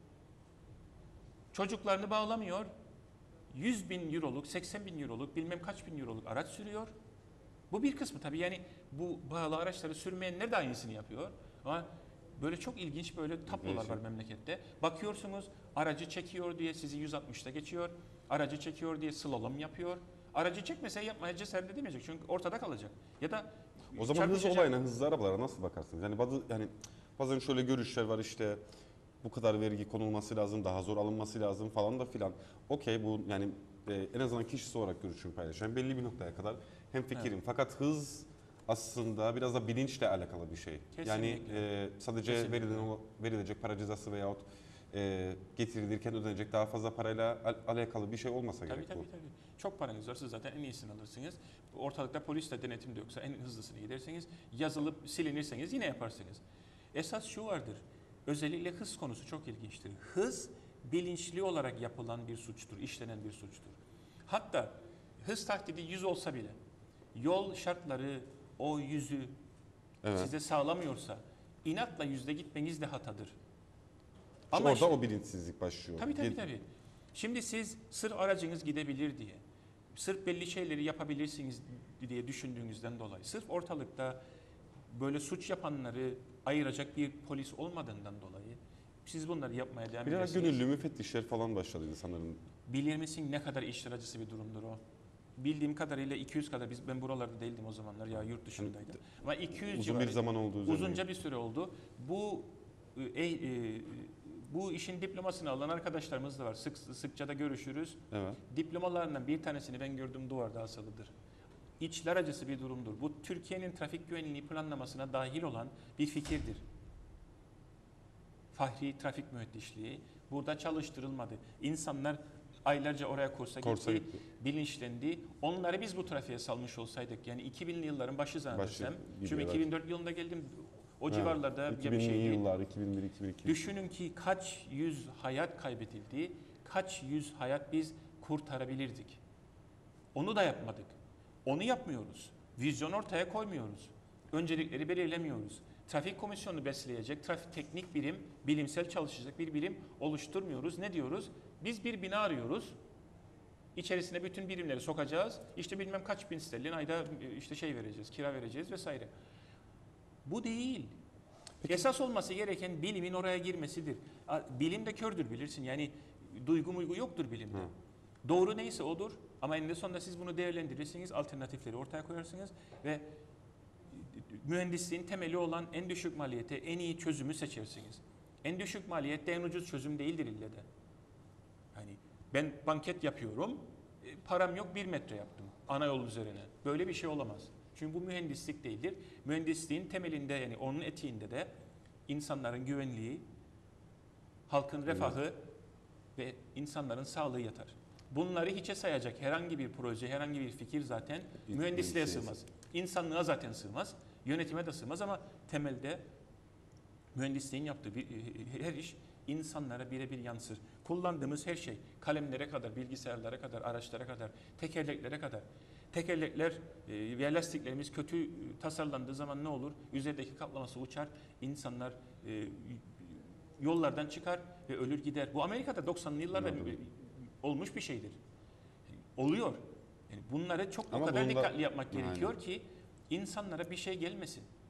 Çocuklarını bağlamıyor. yüz bin euroluk, seksen bin euroluk, bilmem kaç bin euroluk araç sürüyor. Bu bir kısmı tabii, yani bu pahalı araçları sürmeyenler de aynısını yapıyor. Ama böyle çok ilginç böyle tablolar var memlekette. Bakıyorsunuz aracı çekiyor diye sizi yüz altmışta geçiyor. Aracı çekiyor diye slalom yapıyor. Aracı çekmese yapmaya cesaret edemeyecek çünkü ortada kalacak. Ya da o zaman hız olayına, hızlı arabalara nasıl bakarsınız? Yani bazı yani bazen şöyle görüşler var, işte bu kadar vergi konulması lazım, daha zor alınması lazım falan da filan. Okey, bu yani e, en azından kişisel olarak görüşümü paylaşıyorum. Belli bir noktaya kadar hemfikirim. Evet. Fakat hız aslında biraz da bilinçle alakalı bir şey. Kesinlikle. Yani e, sadece verilen o, verilecek para cezası veyahut e, getirilirken ödenecek daha fazla parayla al, alakalı bir şey olmasa tabii, gerek tabii, bu. Tabii tabii. Çok paranız varsa zaten en iyisini alırsınız. Ortalıkta polis de denetim de yoksa en hızlısını gidersiniz. Yazılıp silinirseniz yine yaparsınız. Esas şu vardır. Özellikle hız konusu çok ilginçtir. Hız bilinçli olarak yapılan bir suçtur, işlenen bir suçtur. Hatta hız tahdidi yüz olsa bile yol şartları o yüzü evet. size sağlamıyorsa inatla yüzde gitmeniz de hatadır. Ama orada şimdi, o bilinçsizlik başlıyor. Tabii tabii tabii. Şimdi siz sırf aracınız gidebilir diye, sırf belli şeyleri yapabilirsiniz diye düşündüğünüzden dolayı, sırf ortalıkta böyle suç yapanları ayıracak bir polis olmadığından dolayı siz bunları yapmaya devam edersiniz. Biraz gönüllü müfettişler falan başladı insanların. Bilir misin ne kadar işler acısı bir durumdur o? Bildiğim kadarıyla iki yüz kadar, biz ben buralarda değildim o zamanlar ya, yurt dışındaydım. Yani, ama iki yüz uzun civarı, bir zaman oldu üzerine. Uzunca bir süre oldu. Bu e, e, bu işin diplomasını alan arkadaşlarımız da var. Sık sıkça da görüşürüz. Evet. Diplomalarından bir tanesini ben gördüm, duvarda asılıdır. İçler acısı bir durumdur. Bu Türkiye'nin trafik güvenliği planlamasına dahil olan bir fikirdir. Fahri trafik mühendisliği burada çalıştırılmadı. İnsanlar aylarca oraya kursa, kursa gitti, gitti, bilinçlendi. Onları biz bu trafiğe salmış olsaydık, yani iki binli yılların başı zannedersem, çünkü evet. iki bin dört yılında geldim, o evet. civarlarda iki binli bir şey yıllar, iki bin bir iki bin iki. Düşünün ki kaç yüz hayat kaybedildi, kaç yüz hayat biz kurtarabilirdik. Onu da yapmadık. Onu yapmıyoruz. Vizyon ortaya koymuyoruz. Öncelikleri belirlemiyoruz. Trafik komisyonunu besleyecek, trafik teknik birim, bilimsel çalışacak bir birim oluşturmuyoruz. Ne diyoruz? Biz bir bina arıyoruz. İçerisine bütün birimleri sokacağız. İşte bilmem kaç bin sterlin ayda işte şey vereceğiz, kira vereceğiz vesaire. Bu değil. Peki. Esas olması gereken bilimin oraya girmesidir. Bilim de kördür, bilirsin. Yani duygu muygu yoktur bilimde. Hı. Doğru neyse odur. Ama eninde sonunda siz bunu değerlendirirsiniz, alternatifleri ortaya koyarsınız ve mühendisliğin temeli olan en düşük maliyete en iyi çözümü seçersiniz. En düşük maliyette en ucuz çözüm değildir ille de. Yani ben banket yapıyorum, param yok, bir metre yaptım ana yol üzerine. Böyle bir şey olamaz. Çünkü bu mühendislik değildir. Mühendisliğin temelinde, yani onun etiğinde de insanların güvenliği, halkın refahı evet. ve insanların sağlığı yatar. Bunları hiçe sayacak herhangi bir proje, herhangi bir fikir zaten İlk mühendisliğe sığmaz. İnsanlığa zaten sığmaz. Yönetime de sığmaz ama temelde mühendisliğin yaptığı bir, her iş insanlara birebir yansır. Kullandığımız her şey, kalemlere kadar, bilgisayarlara kadar, araçlara kadar, tekerleklere kadar. Tekerlekler e, ve lastiklerimiz kötü tasarlandığı zaman ne olur? Üzerindeki kaplaması uçar, insanlar e, yollardan çıkar ve ölür gider. Bu Amerika'da doksanlı yıllarda olmuş bir şeydir. Oluyor. Yani bunları çok o kadar bunda, dikkatli yapmak gerekiyor aynen. ki insanlara bir şey gelmesin.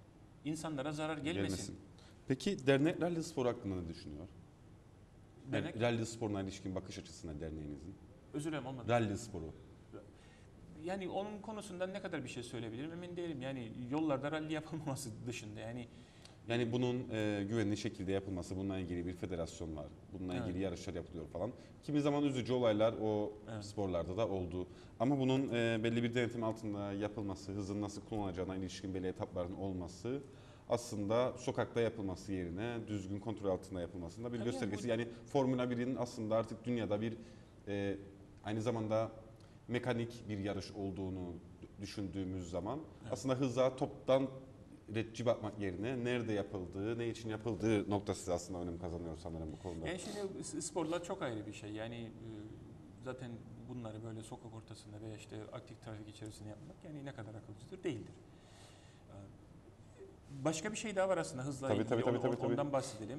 İnsanlara zarar gelmesin. Gelmesin. Peki dernek ralli spor hakkında ne düşünüyor? Dernek, Yani ralli sporuna ilişkin bakış açısına derneğinizin. özür dilerim olmadı. Ralli sporu. Yani onun konusundan ne kadar bir şey söyleyebilirim emin değilim. Yani yollarda ralli yapılmaması dışında yani Yani bunun e, güvenli şekilde yapılması, bununla ilgili bir federasyon var. Bununla Evet. ilgili yarışlar yapılıyor falan. Kimi zaman üzücü olaylar o Evet. sporlarda da oldu. Ama bunun e, belli bir denetim altında yapılması, hızın nasıl kullanılacağına ilişkin belli etapların olması aslında sokakta yapılması yerine düzgün kontrol altında yapılmasında bir Tabii göstergesi. yani Yani Formula birin aslında artık dünyada bir e, aynı zamanda mekanik bir yarış olduğunu düşündüğümüz zaman Evet. aslında hıza toptan retçi bakmak yerine nerede yapıldığı, ne için yapıldığı noktası aslında önem kazanıyor sanırım bu konuda. Yani şimdi s- sporlar çok ayrı bir şey. Yani e, zaten bunları böyle sokak ortasında veya işte aktif trafik içerisinde yapmak yani ne kadar akılcıdır değildir. E, Başka bir şey daha var aslında hızla Tabii, ilgili. tabii, tabii, Onu- tabii, tabii. Ondan bahsedelim.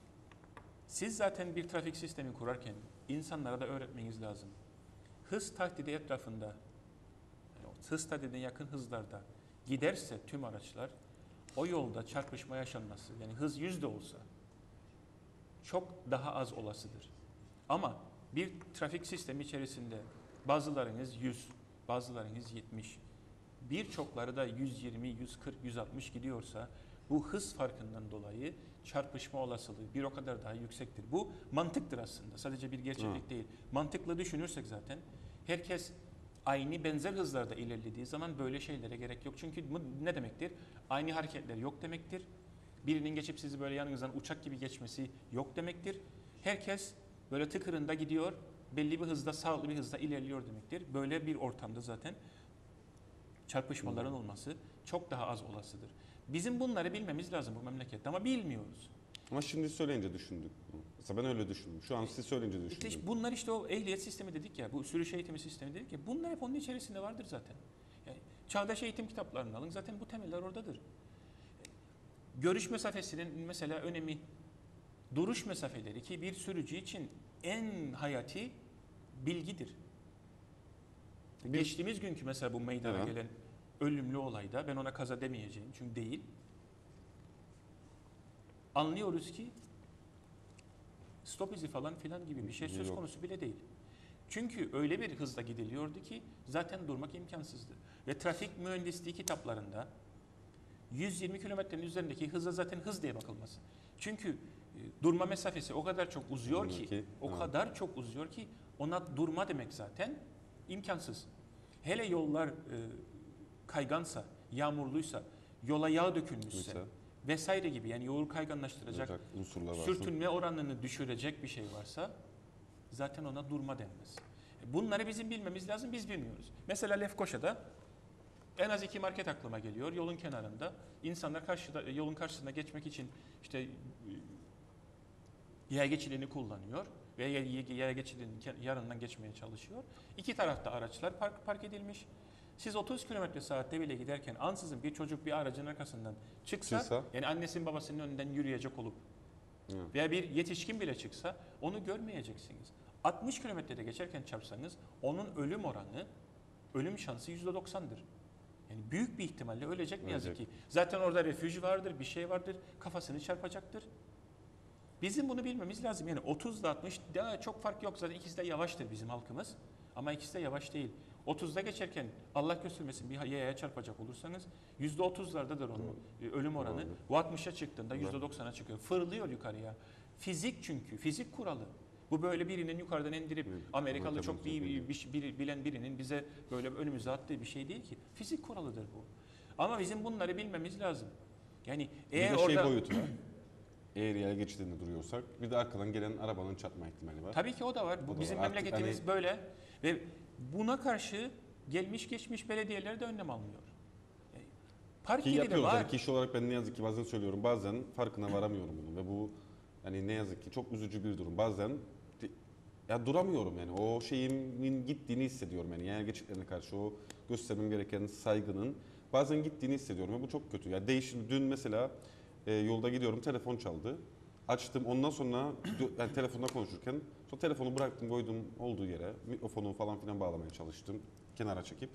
Siz zaten bir trafik sistemi kurarken insanlara da öğretmeniz lazım. Hız tahdidi etrafında, yani o hız tahdidine yakın hızlarda giderse tüm araçlar o yolda çarpışma yaşanması, yani hız yüzde olsa çok daha az olasıdır. Ama bir trafik sistemi içerisinde bazılarınız yüz, bazılarınız yetmiş, birçokları da yüz yirmi, yüz kırk, yüz altmış gidiyorsa bu hız farkından dolayı çarpışma olasılığı bir o kadar daha yüksektir. Bu mantıktır aslında. Sadece bir gerçeklik Hı. değil. Mantıklı düşünürsek zaten herkes aynı benzer hızlarda ilerlediği zaman böyle şeylere gerek yok. Çünkü bu ne demektir? Aynı hareketler yok demektir. Birinin geçip sizi böyle yanınızdan uçak gibi geçmesi yok demektir. Herkes böyle tıkırında gidiyor, belli bir hızda, sağlıklı bir hızda ilerliyor demektir. Böyle bir ortamda zaten çarpışmaların olması çok daha az olasıdır. Bizim bunları bilmemiz lazım bu memlekette ama bilmiyoruz. Ama şimdi söyleyince düşündük bunu. Mesela ben öyle düşündüm. Şu an siz söyleyince düşündüm. İşte, işte bunlar işte o ehliyet sistemi dedik ya, bu sürüş eğitimi sistemi dedik ya, bunlar hep onun içerisinde vardır zaten. Yani çağdaş eğitim kitaplarını alın, zaten bu temeller oradadır. Görüş mesafesinin mesela önemi, duruş mesafeleri ki bir sürücü için en hayati bilgidir. Bir- Geçtiğimiz günkü mesela bu meydana Evet. gelen ölümlü olayda, ben ona kaza demeyeceğim çünkü değil. Anlıyoruz ki stop izi falan filan gibi bir şey söz Yok. konusu bile değil. Çünkü öyle bir hızla gidiliyordu ki zaten durmak imkansızdı. Ve trafik mühendisliği kitaplarında yüz yirmi kilometrenin üzerindeki hıza zaten hız diye bakılmaz. Çünkü e, durma mesafesi o kadar çok uzuyor ki, Ki, o evet. kadar çok uzuyor ki ona durma demek zaten imkansız. Hele yollar e, kaygansa, yağmurluysa, yola yağ dökülmüşse Mesela vesaire gibi yani yolu kayganlaştıracak, olacak unsurlar varsa. sürtünme oranını düşürecek bir şey varsa zaten ona durma denmez. Bunları bizim bilmemiz lazım, biz bilmiyoruz. Mesela Lefkoşa'da en az iki market aklıma geliyor. Yolun kenarında insanlar karşıda, yolun karşısına geçmek için işte e, yaya geçidini kullanıyor ve yaya geçidinin yanından geçmeye çalışıyor. İki tarafta araçlar park, park edilmiş. Siz otuz kilometre saatte bile giderken ansızın bir çocuk bir aracın arkasından çıksa, Çıksa. yani annesinin babasının önünden yürüyecek olup Evet. veya bir yetişkin bile çıksa onu görmeyeceksiniz. altmış kilometrede geçerken çarpsanız onun ölüm oranı, ölüm şansı yüzde doksandır. Yani büyük bir ihtimalle ölecek ne yazık ki. Ölecek. Zaten orada refüj vardır, bir şey vardır, kafasını çarpacaktır. Bizim bunu bilmemiz lazım. Yani otuz ile altmış daha çok fark yok. Zaten ikisi de yavaştır bizim halkımız. Ama ikisi de yavaş değil. otuzda geçerken Allah göstermesin bir yayaya çarpacak olursanız yüzde otuzlardadır onun e, ölüm oranı. Doğru. Bu altmışa çıktığında yüzde doksana çıkıyor. Fırlıyor yukarıya. Fizik çünkü. Fizik kuralı. Bu böyle birinin yukarıdan indirip Evet, Amerikalı Amerika'dan çok iyi söylediğim. bir, bir, bir- bilen birinin bize böyle önümüze attığı bir şey değil ki. Fizik kuralıdır bu. Ama bizim bunları bilmemiz lazım. Yani Bir eğer de şey orada boyutu var. Eğer yaya geçidinde duruyorsak bir de arkadan gelen arabanın çarpma ihtimali var. tabii ki o da var. Bu O da bizim var. Artık memleketimiz hani- böyle ve buna karşı gelmiş geçmiş belediyeler de önlem almıyor. Yani park Ki yeri de yapıyoruz var. yani kişi olarak ben ne yazık ki bazen söylüyorum bazen farkına varamıyorum bunun ve bu yani ne yazık ki çok üzücü bir durum. Bazen di- ya duramıyorum yani o şeyimin gittiğini hissediyorum yani yaya geçitlerine karşı o göstermem gereken saygının bazen gittiğini hissediyorum ve bu çok kötü. Ya değişim dün mesela e, yolda gidiyorum telefon çaldı. Açtım ondan sonra dö- yani telefonda konuşurken sonra telefonu bıraktım koydum olduğu yere mikrofonu falan filan bağlamaya çalıştım kenara çekip.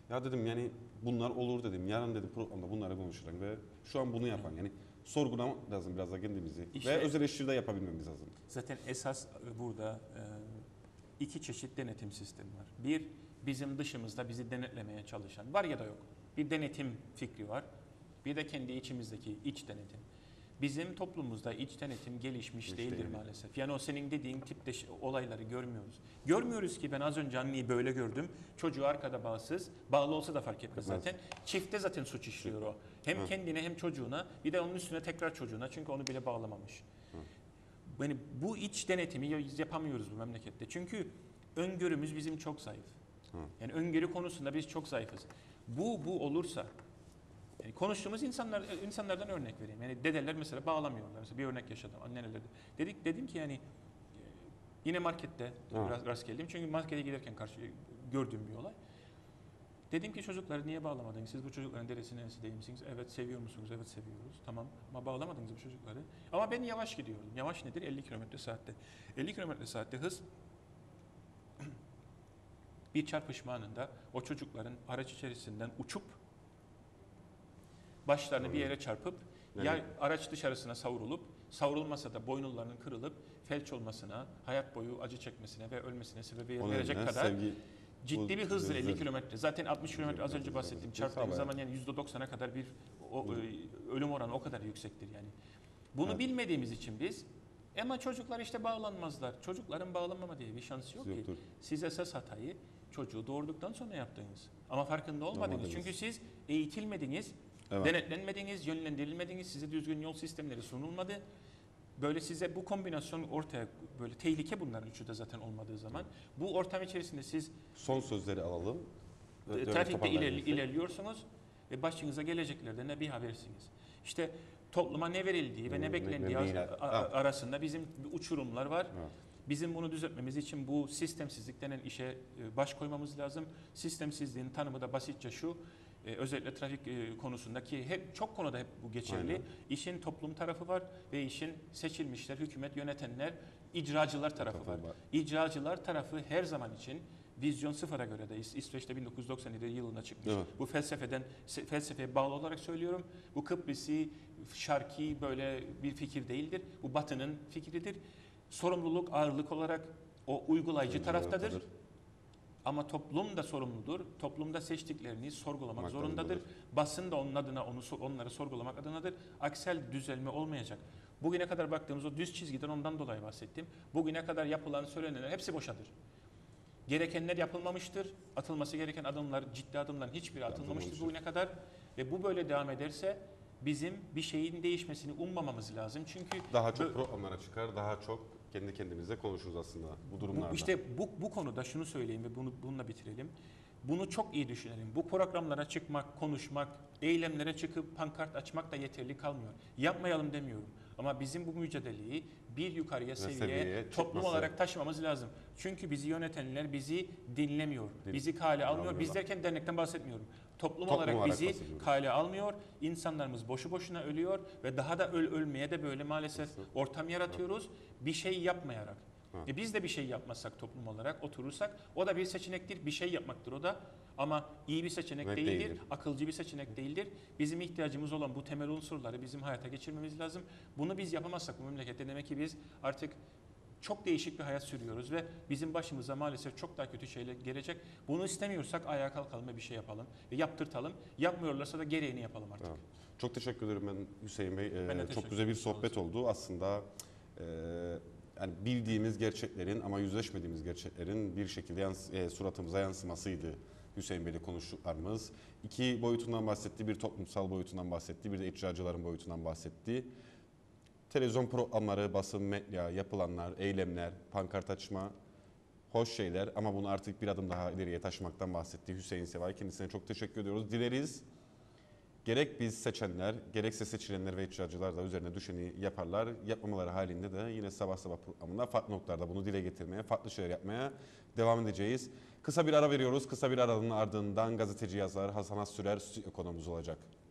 Ya dedim yani bunlar olur dedim. Yarın dedim programda bunları konuşalım ve şu an bunu yapan yani sorgulamak lazım biraz da kendimizi İşte- ve öz eleştiri de yapabilmemiz lazım. Zaten esas burada e, iki çeşit denetim sistemi var. Bir, bizim dışımızda bizi denetlemeye çalışan, var ya da yok, bir denetim fikri var. Bir de kendi içimizdeki iç denetim. Bizim toplumumuzda iç denetim gelişmiş Hiç değildir değil. maalesef. Yani o senin dediğin tipte ş- olayları görmüyoruz. Görmüyoruz ki ben az önce anneyi böyle gördüm. Çocuğu arkada bağsız. Bağlı olsa da fark etmez Etmez. zaten. Çifte zaten suç işliyor o. Hem Hı. kendine hem çocuğuna, bir de onun üstüne tekrar çocuğuna, çünkü onu bile bağlamamış. Yani bu iç denetimi yapamıyoruz bu memlekette. Çünkü öngörümüz bizim çok zayıf. Hı. Yani öngörü konusunda biz çok zayıfız. Bu bu olursa, yani konuştuğumuz insanlar insanlardan örnek vereyim. Yani dedeler mesela bağlamıyorlar. Mesela bir örnek yaşadım anneannelerde. Dedik dedim ki yani e, yine markette Ha. rast, rast geldim. Çünkü markete giderken karşı gördüğüm bir olay. Dedim ki çocukları niye bağlamadınız? Siz bu çocukların dedesi nenesi değil misiniz? Evet, seviyor musunuz? Evet, seviyoruz. Tamam, ama bağlamadınız bu çocukları. Ama ben yavaş gidiyorum. Yavaş nedir? elli kilometre saatte. elli kilometre saatte hız bir çarpışma anında o çocukların araç içerisinden uçup başlarını bir yere çarpıp Yani- ya araç dışarısına savrulup, savrulmasa da boynullarının kırılıp felç olmasına, hayat boyu acı çekmesine ve ölmesine sebebiyet O verecek nedenle kadar sevgi ciddi bu bir hızdır elli hızdır. kilometre. Zaten altmış kilometre az önce bahsettiğim çarptığımız Sağ ol. zaman yani yüzde doksana kadar bir o, e, ölüm oranı o kadar yüksektir yani. Bunu Evet. bilmediğimiz için biz ama çocuklar işte bağlanmazlar. Çocukların bağlanmama diye bir şansı yok ki. Yoktur. Siz esas hatayı çocuğu doğurduktan sonra yaptınız. Ama farkında olmadınız. Olmadınız. Çünkü siz eğitilmediniz, Evet. denetlenmediniz, yönlendirilmediniz, size düzgün yol sistemleri sunulmadı. Böyle size bu kombinasyon ortaya, böyle tehlike bunların üçü de zaten olmadığı zaman. Bu ortam içerisinde siz Son sözleri alalım. e, Dönüp trafikte toparlayalım ilerli, işte. ilerliyorsunuz ve başınıza geleceklerden ne bir habersiniz. İşte topluma ne verildiği ve ne Ne- beklendiği ne- ne- a- a- arasında bizim uçurumlar var. Evet. Bizim bunu düzeltmemiz için bu sistemsizlik denen işe e, baş koymamız lazım. Sistemsizliğin tanımı da basitçe şu. e, Özellikle trafik e, konusundaki hep çok konuda hep bu geçerli. Aynen. İşin toplum tarafı var ve işin seçilmişler, hükümet yönetenler, icracılar tarafı var. var. İcracılar tarafı her zaman için vizyon sıfıra göre de İs- İsveç'te bin dokuz yüz doksan yedi yılında çıkmış. Evet. Bu felsefeden se- felsefeye bağlı olarak söylüyorum. Bu Kıbrıs'ı, Şarkı böyle bir fikir değildir. Bu Batı'nın fikridir. Sorumluluk ağırlık olarak o uygulayıcı taraftadır. Ama toplum da sorumludur. Toplumda seçtiklerini sorgulamak Olmak zorundadır. zorundadır. Basın da onun adına onu onları sorgulamak adınadır. Aksel düzelme olmayacak. Bugüne kadar baktığımız o düz çizgiden ondan dolayı bahsettim. Bugüne kadar yapılan söylenenler hepsi boşadır. Gerekenler yapılmamıştır. Atılması gereken adımlar, ciddi adımların hiçbiri atılmamıştır Atılmamıştır. bugüne kadar. Ve bu böyle devam ederse bizim bir şeyin değişmesini ummamamız lazım. Çünkü Daha çok Bö- programlara çıkar, daha çok kendi kendimize konuşuruz aslında bu Bu, durumlarda. işte bu, bu konuda şunu söyleyeyim ve bunu bununla bitirelim. Bunu çok iyi düşünelim. Bu programlara çıkmak, konuşmak, eylemlere çıkıp pankart açmak da yeterli kalmıyor. Yapmayalım demiyorum. Ama bizim bu mücadeleyi bir yukarıya seviyeye, seviyeye toplum çıkması. olarak taşımamız lazım. Çünkü bizi yönetenler bizi dinlemiyor. Din- bizi kale almıyor. Biz almıyorlar. derken dernekten bahsetmiyorum. Toplum, Toplum olarak, olarak bizi bahsediyoruz. kale almıyor. İnsanlarımız boşu boşuna ölüyor ve daha da öl ölmeye de böyle maalesef ortam yaratıyoruz. Bir şey yapmayarak. Ha. E biz de bir şey yapmazsak toplum olarak oturursak o da bir seçenektir. Bir şey yapmaktır o da. Ama iyi bir seçenek Evet, değildir, değildir. akılcı bir seçenek değildir. Bizim ihtiyacımız olan bu temel unsurları bizim hayata geçirmemiz lazım. Bunu biz yapamazsak bu memlekette demek ki biz artık çok değişik bir hayat sürüyoruz ve bizim başımıza maalesef çok daha kötü şeyler gelecek. Bunu istemiyorsak ayağa kalkalım ve bir şey yapalım ve yaptırtalım. Yapmıyorlarsa da gereğini yapalım artık. Evet. Çok teşekkür ederim ben Hüseyin Bey. Ee, Ben de çok teşekkür güzel bir ederim. Sağ sohbet olun. oldu. Aslında e, yani bildiğimiz gerçeklerin ama yüzleşmediğimiz gerçeklerin bir şekilde yans e, suratımıza yansımasıydı Hüseyin Bey'le konuştuklarımız. İki boyutundan bahsetti, bir toplumsal boyutundan bahsetti, bir de icracıların boyutundan bahsetti. Televizyon programları, basın, medya, yapılanlar, eylemler, pankart açma, hoş şeyler ama bunu artık bir adım daha ileriye taşımaktan bahsetti Hüseyin Sevay. Kendisine çok teşekkür ediyoruz. Dileriz gerek biz seçenler, gerekse seçilenler ve icracılar da üzerine düşeni yaparlar. Yapmamaları halinde de yine sabah sabah programında farklı noktalarda bunu dile getirmeye, farklı şeyler yapmaya devam edeceğiz. Kısa bir ara veriyoruz. Kısa bir aranın ardından gazeteci yazar Hasan Assürer stüdyo konuğumuz olacak.